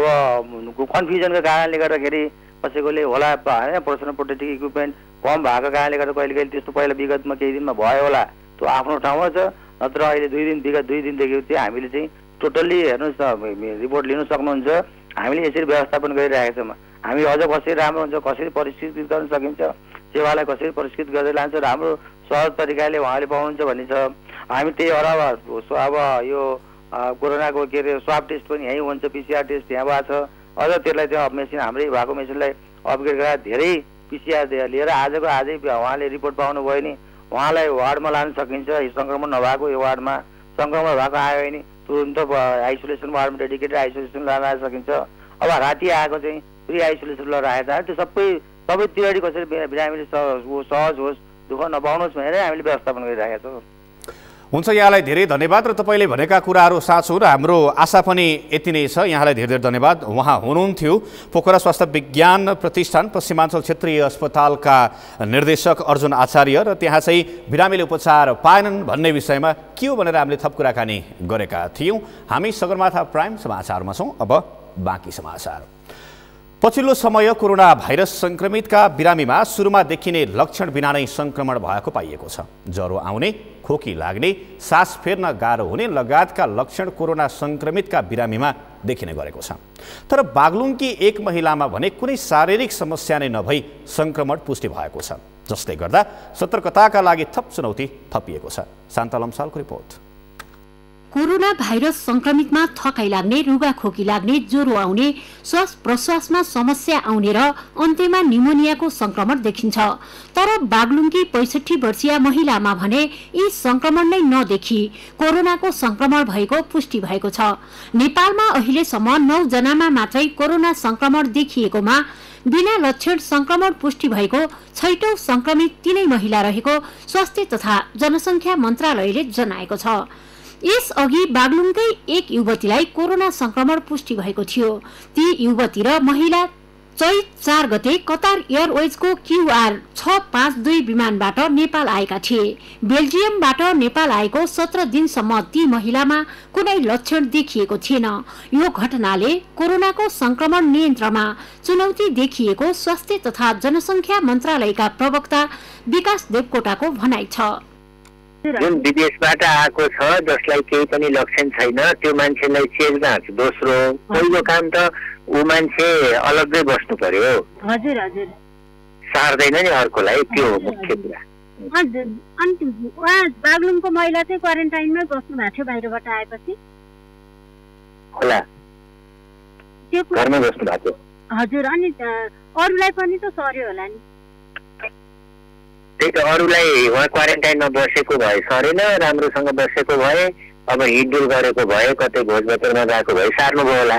O: अब कन्फ्युजनको कारणले गर्दाखेरि कसैकोले होला होइन पर्सनल प्रोटेक्टिभ इक्विपमेन्ट कम भएको कारणले गर्दा कहिले कहिले त्यस्तो पहिला विगतमा केही दिनमा भयो होला। त्यो आफ्नो ठाउँमा छ। नत्र अहिले दुई दिन विगत दुई दिनदेखि चाहिँ हामीले चाहिँ टोटल्ली हेर्नुहोस् न रिपोर्ट लिनु सक्नुहुन्छ। हामीले यसरी व्यवस्थापन गरिरहेका छौँ। हामी अझ कसरी राम्रो हुन्छ कसरी परिष्कृत गर्न सकिन्छ सेवालाई कसरी परिष्कृत गर्दै लान्छ राम्रो सहज तरिकाले उहाँले पाउनुहुन्छ भन्ने छ। हामी त्यही अरब अब यो कोरोनाको के अरे स्वाब टेस्ट पनि यहीँ हुन्छ। पिसिआर टेस्ट यहाँ भएको छ। अझ त्यसलाई त्यो मेसिन हाम्रै भएको मेसिनलाई अपग्रेड गरेर धेरै पिसिआर लिएर आजको आजै उहाँले रिपोर्ट पाउनुभयो भने उहाँलाई वार्डमा लान सकिन्छ। सङ्क्रमण नभएको यो वार्डमा सङ्क्रमण भएको आयो भने तुरन्त आइसोलेसन वार्डमा डेडिकेटेड आइसोलेसन लान सकिन्छ। अब राति आएको चाहिँ प्री आइसोलेसन राखेको त्यो सबै सबै तिहारी कसरी बिरामीले सहज होस् दुःख नपाउनुहोस् भनेर हामीले व्यवस्थापन गरिरहेका छौँ।
B: हुन्छ यहाँलाई धेरै धन्यवाद र तपाईँले भनेका कुराहरू साँचो र हाम्रो आशा पनि यति नै छ। यहाँलाई धेरै धेरै धन्यवाद। उहाँ हुनुहुन्थ्यो पोखरा स्वास्थ्य विज्ञान प्रतिष्ठान पश्चिमाञ्चल क्षेत्रीय अस्पतालका निर्देशक अर्जुन आचार्य र त्यहाँ चाहिँ बिरामीले उपचार पाएनन् भन्ने विषयमा के हो भनेर हामीले थप कुराकानी गरेका थियौँ। हामी सगरमाथा प्राइम समाचारमा छौँ। अब बाँकी समाचार। पछिल्लो समय कोरोना भाइरस सङ्क्रमितका बिरामीमा सुरुमा देखिने लक्षण बिना नै सङ्क्रमण भएको पाइएको छ। ज्वरो आउने खोकी लाग्ने सास फेर्न गाह्रो हुने लगायतका लक्षण कोरोना सङ्क्रमितका बिरामीमा देखिने गरेको छ। तर बागलुङकी एक महिलामा भने कुनै शारीरिक समस्या नै नभई सङ्क्रमण पुष्टि भएको छ जसले गर्दा सतर्कताका लागि थप चुनौती थपिएको छ। शान्ता लम्सालको रिपोर्ट।
P: कोरोना भाइरस संक्रमितमा थकाइ लाग्ने रुगा खोकी लाग्ने ज्वरो आउने श्वास प्रश्वासमा समस्या आउने र अन्त्यमा निमोनियाको संक्रमण देखिन्छ। तर बागलुङकी पैंसठी वर्षीय महिलामा भने यी संक्रमण नै नदेखि कोरोनाको संक्रमण भएको पुष्टि भएको छ। नेपालमा अहिलेसम्म नौ जनामा मात्रै कोरोना संक्रमण देखिएकोमा बिना लक्षण संक्रमण पुष्टि भएको छैटौं संक्रमित तीनै महिला रहेको स्वास्थ्य तथा जनसंख्या मन्त्रालयले जनाएको छ। यस अघि बागलुङकै एक युवतीलाई कोरोना संक्रमण पुष्टि भएको थियो। ती युवती र महिला चैत चार गते कतार एयरवेजको क्यूआर छ पाँच दुई विमानबाट नेपाल आएका थिए। बेल्जियमबाट नेपाल आएको सत्र दिनसम्म ती महिलामा कुनै लक्षण देखिएको थिएन। यो घटनाले कोरोनाको संक्रमण नियन्त्रणमा चुनौती देखिएको स्वास्थ्य तथा जनसंख्या मन्त्रालयका प्रवक्ता विकास देवकोटाको भनाइ छ।
Q: जुन विदेशबाट आएको छ जसलाई केही पनि लक्षण छैन त्यो मान्छेलाई चेक जाँच दोस्रो पहिलो काम त ऊ मान्छे अलग्गै बस्नु पर्यो।
R: हजुर हजुर
Q: सार्दैन नि अर्कोलाई त्यो हो मुख्य कुरा।
R: हजुर अनि उहाँ बागलुङको महिला चाहिँ क्वारेन्टाइनमै बस्नु भएको थियो बाहिरबाट आएपछि
Q: होला
R: त्यो
Q: घरमै बस्नु भएको।
R: हजुर अनि अरूलाई पनि त सर्यो होला नि।
Q: त्यही त अरूलाई उहाँ क्वारेन्टाइनमा बसेको भए सरेन राम्रोसँग बसेको भए अब हिँडडुल गरेको भए कतै भोजभतेरमा गएको भए सार्नुभयो होला।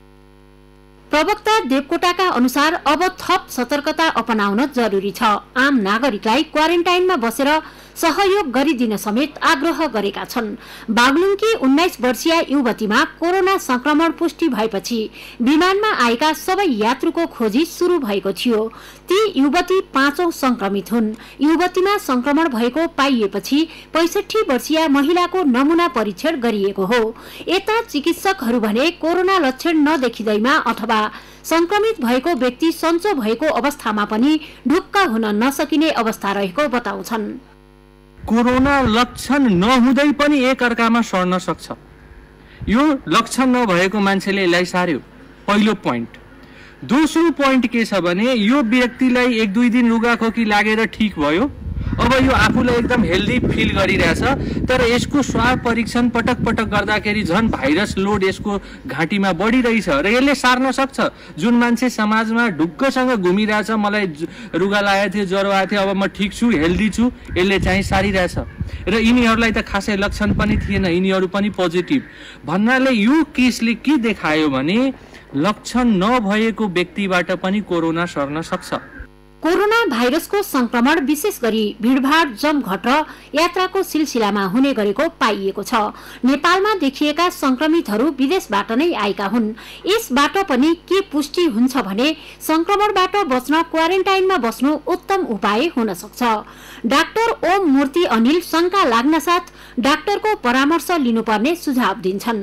P: प्रवक्ता देवकोटाका अनुसार अब थप सतर्कता अपनाउन जरुरी छ। आम नागरिकलाई क्वारेन्टाइनमा बसेर सहयोग गरिदिन समेत आग्रह गरेका छन्। बागलुङकी उन्नाइस वर्षीय युवतीमा कोरोना संक्रमण पुष्टि भएपछि विमानमा आएका सबै यात्रुको खोजी सुरु भएको थियो। ती युवती पाँचौं संक्रमित हुन्। युवतीमा संक्रमण भएको पाइएपछि पैंसठी वर्षीय महिलाको नमूना परीक्षण गरिएको हो। यता चिकित्सकहरू भने कोरोना लक्षण नदेखिँदैमा अथवा संक्रमित भएको व्यक्ति सन्चो भएको अवस्थामा पनि ढुक्क हुन नसकिने अवस्था रहेको बताउँछन्।
S: कोरोना लक्षण नहुँदै पनि एक अर्कामा सर्न सक्छ। यो लक्षण नभएको मान्छेले यसलाई सार्यो, पहिलो पोइन्ट। दोस्रो पोइन्ट के छ भने यो व्यक्तिलाई एक दुई दिन रुगाखोकी लागेर ठिक भयो, अब यो आफूलाई एकदम हेल्दी फिल गरिरहेछ, तर यसको स्वाब परीक्षण पटक पटक गर्दाखेरि झन् भाइरस लोड यसको घाँटीमा बढिरहेछ र यसले सार्न सक्छ। जुन मान्छे समाजमा ढुक्कसँग घुमिरहेछ, मलाई रुगा लागेको थियो, ज्वरो आएको थियो, अब म ठिक छु, हेल्दी छु, यसले चाहिँ सारिरहेछ र यिनीहरूलाई त खासै लक्षण पनि थिएन, यिनीहरू पनि पोजिटिभ भन्नाले यो केसले के देखायो भने लक्षण नभएको व्यक्तिबाट पनि कोरोना सर्न सक्छ।
P: कोरोना भाइरसको संक्रमण विशेष गरी भीड़भाड़ जमघट र यात्राको सिलसिलामा हुने गरेको पाइएको छ। नेपालमा देखिएका संक्रमितहरू विदेशबाट नै आएका हुन्। यसबाट पनि के पुष्टि हुन्छ भने संक्रमणबाट बच्न क्वारेन्टाइनमा बस्नु उत्तम उपाय हुन सक्छ। डाक्टर ओम मूर्ति अनिल शंका लाग्न साथ डाक्टरको परामर्श लिनुपर्ने सुझाव दिन्छन्।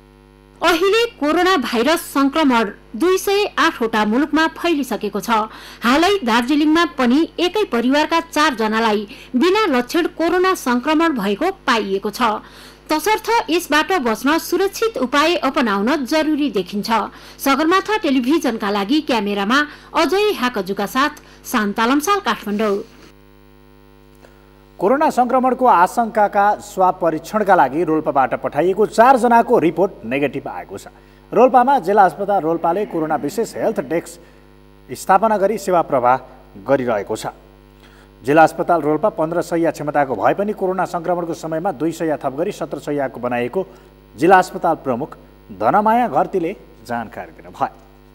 P: अहिले कोरोना भाइरस संक्रमण दुई सय आठवटा मुलुकमा फैलिसकेको छ। हालै दार्जिलिङमा पनि एकै परिवारका चार जनालाई बिना लक्षण कोरोना संक्रमण भएको पाइएको छ। तसर्थ यसबाट बच्न सुरक्षित उपाय अपनाउन जरुरी देखिन्छ। सगरमाथा टेलिभिजनका लागि क्यामेरामा अजय हाकजुका साथ शान्ता लम्साल, काठमाडौँ।
A: कोरोना संक्रमणको आशंकाका स्वाब परीक्षणका लागि रोल्पाबाट पठाइएको चारजनाको रिपोर्ट नेगेटिभ आएको छ। रोल्पामा जिल्ला अस्पताल रोल्पाले कोरोना विशेष हेल्थ डेस्क स्थापना गरी सेवा प्रवाह गरिरहेको छ। जिल्ला अस्पताल रोल्पा पन्ध्र शैय्या क्षमताको भए पनि कोरोना संक्रमणको समयमा दुई शैय्या थप गरी सत्र शैय्याको बनाएको जिल्ला अस्पताल प्रमुख धनमाया घरतीले जानकारी दिनुभयो।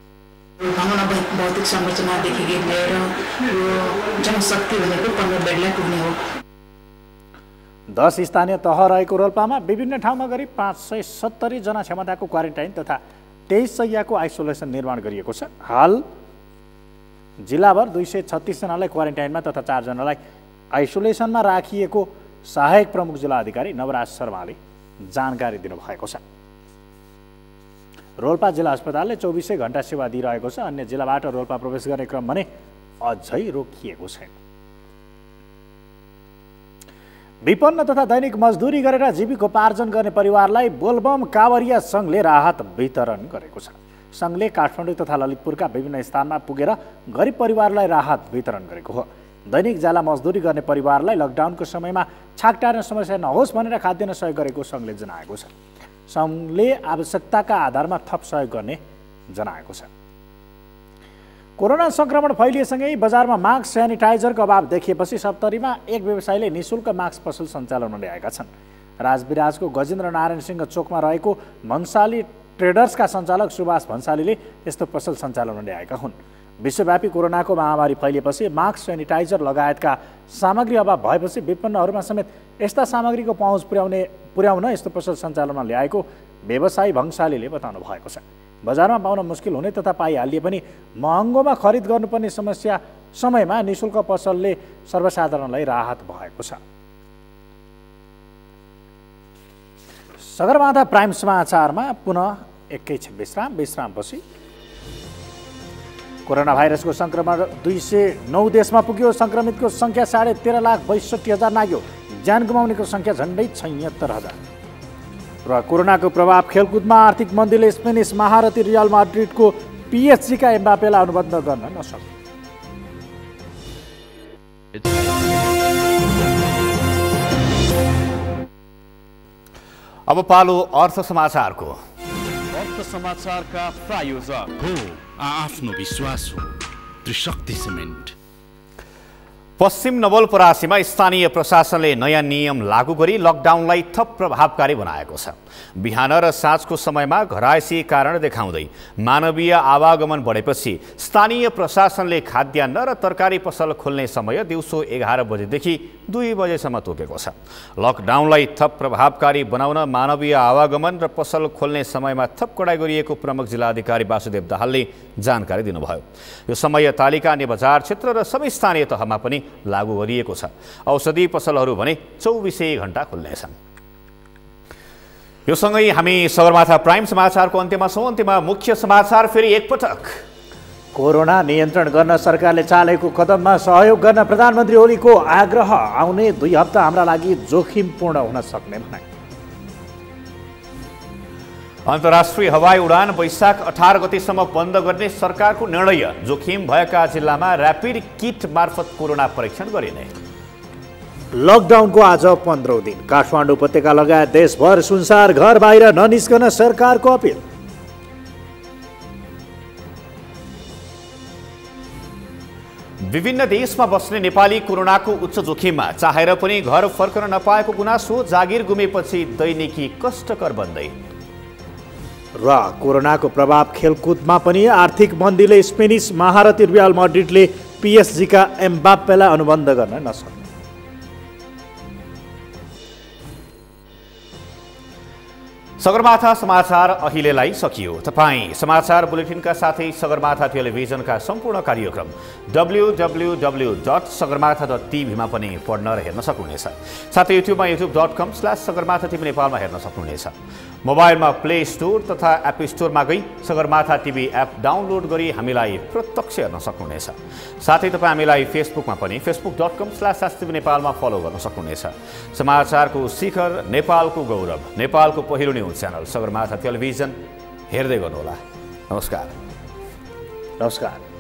T: भौतिक संरचनादेखि लिएर यो जनशक्ति भनेको पन्ध्र बेडलाई पुग्ने हो।
A: दस स्थानीय तह रहेको रोल्पामा विभिन्न ठाउँमा गरी पाँच सय सत्तरी जना क्षमताको क्वारेन्टाइन तथा तेइस शैय्याको आइसोलेसन निर्माण गरिएको छ। हाल जिल्लाभर दुई सय छत्तीस जनालाई क्वारेन्टाइनमा तथा चारजनालाई आइसोलेसनमा राखिएको सहायक प्रमुख जिल्ला अधिकारी नवराज शर्माले जानकारी दिनुभएको छ। रोल्पा जिल्ला अस्पतालले चौबिसै घण्टा सेवा दिइरहेको छ। अन्य जिल्लाबाट रोल्पा प्रवेश गर्ने क्रम भने अझै रोकिएको छैन। विपन्न तथा दैनिक मजदुरी गरेर जीविकोपार्जन गर्ने परिवारलाई बोलबम काँवरिया सङ्घले राहत वितरण गरेको छ। सङ्घले काठमाडौँ तथा ललितपुरका विभिन्न स्थानमा पुगेर गरिब परिवारलाई राहत वितरण गरेको हो। दैनिक ज्याला मजदुरी गर्ने परिवारलाई लकडाउनको समयमा छाक टार्ने समस्या नहोस् भनेर खाद्यान्न सहयोग गरेको सङ्घले जनाएको छ। सङ्घले आवश्यकताका आधारमा थप सहयोग गर्ने जनाएको छ। कोरोना संक्रमण फैलिएसँगै बजारमा मास्क सेनिटाइजरको अभाव देखिएपछि सप्तरीमा एक व्यवसायीले निःशुल्क मास्क पसल सञ्चालन ल्याएका छन्। राजविराजको गजेन्द्र नारायण सिंह चोकमा रहेको भन्साली ट्रेडर्सका सञ्चालक सुभाष भन्सालीले यस्तो पसल सञ्चालन ल्याएका हुन्। विश्वव्यापी कोरोनाको महामारी फैलिएपछि मास्क सेनिटाइजर लगायतका सामग्री अभाव भएपछि विपन्नहरूमा समेत यस्ता सामग्रीको पहुँच पुर्याउने पुर्याउन यस्तो पसल सञ्चालनमा ल्याएको व्यवसायी भन्सालीले बताउनु भएको छ। बजारमा पाउन मुस्किल हुने तथा पाइहालिए पनि महँगोमा खरिद गर्नुपर्ने समस्या समयमा निःशुल्क पसलले सर्वसाधारणलाई राहत भएको छ। सगरमाथा प्राइम समाचारमा पुनः एकैछिन विश्राम विश्रामपछि कोरोना भाइरसको संक्रमण दुई सय नौ देशमा पुग्यो। संक्रमितको संख्या साढे तेह्र लाख बैसठी हजार नाग्यो। ज्यान गुमाउनेको संख्या झन्डै छयत्तर हजार। र कोरोनाको प्रभाव खेलकुदमा आर्थिक मन्दीले स्पेनिस महारथी रियल माड्रिडको पिएसजीका एम्बापेलाई अनुबन्ध गर्न नसक्यो।
B: अब पालो अर्थ समाचारको।
U: अर्थ समाचारका प्रायोजक हो आफ्नो विश्वास हो त्रिशक्ति सिमेन्ट।
B: पश्चिम नवलपरासीमा स्थानीय प्रशासनले नयाँ नियम लागू गरी लकडाउनलाई थप प्रभावकारी बनाएको छ। बिहान र साँझको समयमा घरायसी कारण देखाउँदै मानवीय आवागमन बढेपछि स्थानीय प्रशासनले खाद्यान्न र तरकारी पसल खोल्ने समय दिउँसो एघार बजेदेखि दुई बजेसम्म तोकेको छ। लकडाउनलाई थप प्रभावकारी बनाउन मानवीय आवागमन र पसल खोल्ने समयमा थप कडाई गरिएको प्रमुख जिल्लाधिकारी वासुदेव दाहालले जानकारी दिनुभयो। यो समय तालिका अनि बजार क्षेत्र र सबै स्थानीय तहमा पनि लागू गरिएको छ। औषधि पसलहरू भने चौबिसै घण्टा खुल्नेछन्। यो सँगै हामी सगरमाथा प्राइम समाचारको अन्त्यमा छौँ। अन्त्यमा मुख्य समाचार फेरि एकपटक।
A: कोरोना नियन्त्रण गर्न सरकारले चालेको कदममा सहयोग गर्न प्रधानमन्त्री ओलीको आग्रह। आउने दुई हप्ता हाम्रा लागि जोखिमपूर्ण हुन सक्ने भनाइ।
B: अन्तर्राष्ट्रिय हवाई उडान वैशाख अठार गतेसम्म बन्द गर्ने सरकारको निर्णय। जोखिम भएका जिल्लामा ऱ्यापिड किट मार्फत कोरोना परीक्षण गरिने।
A: लकडाउनको आज पन्ध्रौँ दिन। काठमाडौँ उपत्यका लगायत देशभर सुनसार, घर बाहिर ननिस्कन सरकारको अपिल।
B: विभिन्न देशमा बस्ने नेपाली कोरोनाको उच्च जोखिममा चाहेर पनि घर फर्कन नपाएको गुनासो। जागिर गुमेपछि दैनिकी कष्टकर बन्दै।
A: र कोरोनाको प्रभाव खेलकुदमा पनि आर्थिक मन्दीले स्पेनिस महारथी रियल मैड्रिडले पीएसजीका एम्बाप्पेलाई अनुबन्ध गर्न नसक्ने।
B: सगरमाथा समाचार अहिलेलाई सकियो। तपाईँ समाचार बुलेटिनका साथै सगरमाथा टेलिभिजनका सम्पूर्ण कार्यक्रम W W W dot Sagarmatha dot टिभीमा पनि पढ्न र हेर्न सक्नुहुनेछ। साथै युट्युबमा YouTube dot com slash Sagarmatha TV नेपालमा हेर्न सक्नुहुनेछ। मोबाइलमा प्ले स्टोर तथा एप स्टोरमा गई सगरमाथा टिभी एप डाउनलोड गरी हामीलाई प्रत्यक्ष हेर्न सक्नुहुनेछ। साथै तपाईँ हामीलाई फेसबुकमा पनि Facebook dot com slash STV नेपालमा फलो गर्न सक्नुहुनेछ। समाचारको शिखर, नेपालको गौरव, नेपालको पहिलो न्युज च्यानल सगरमाथा टेलिभिजन हेर्दै गर्नुहोला। नमस्कार।
A: नमस्कार।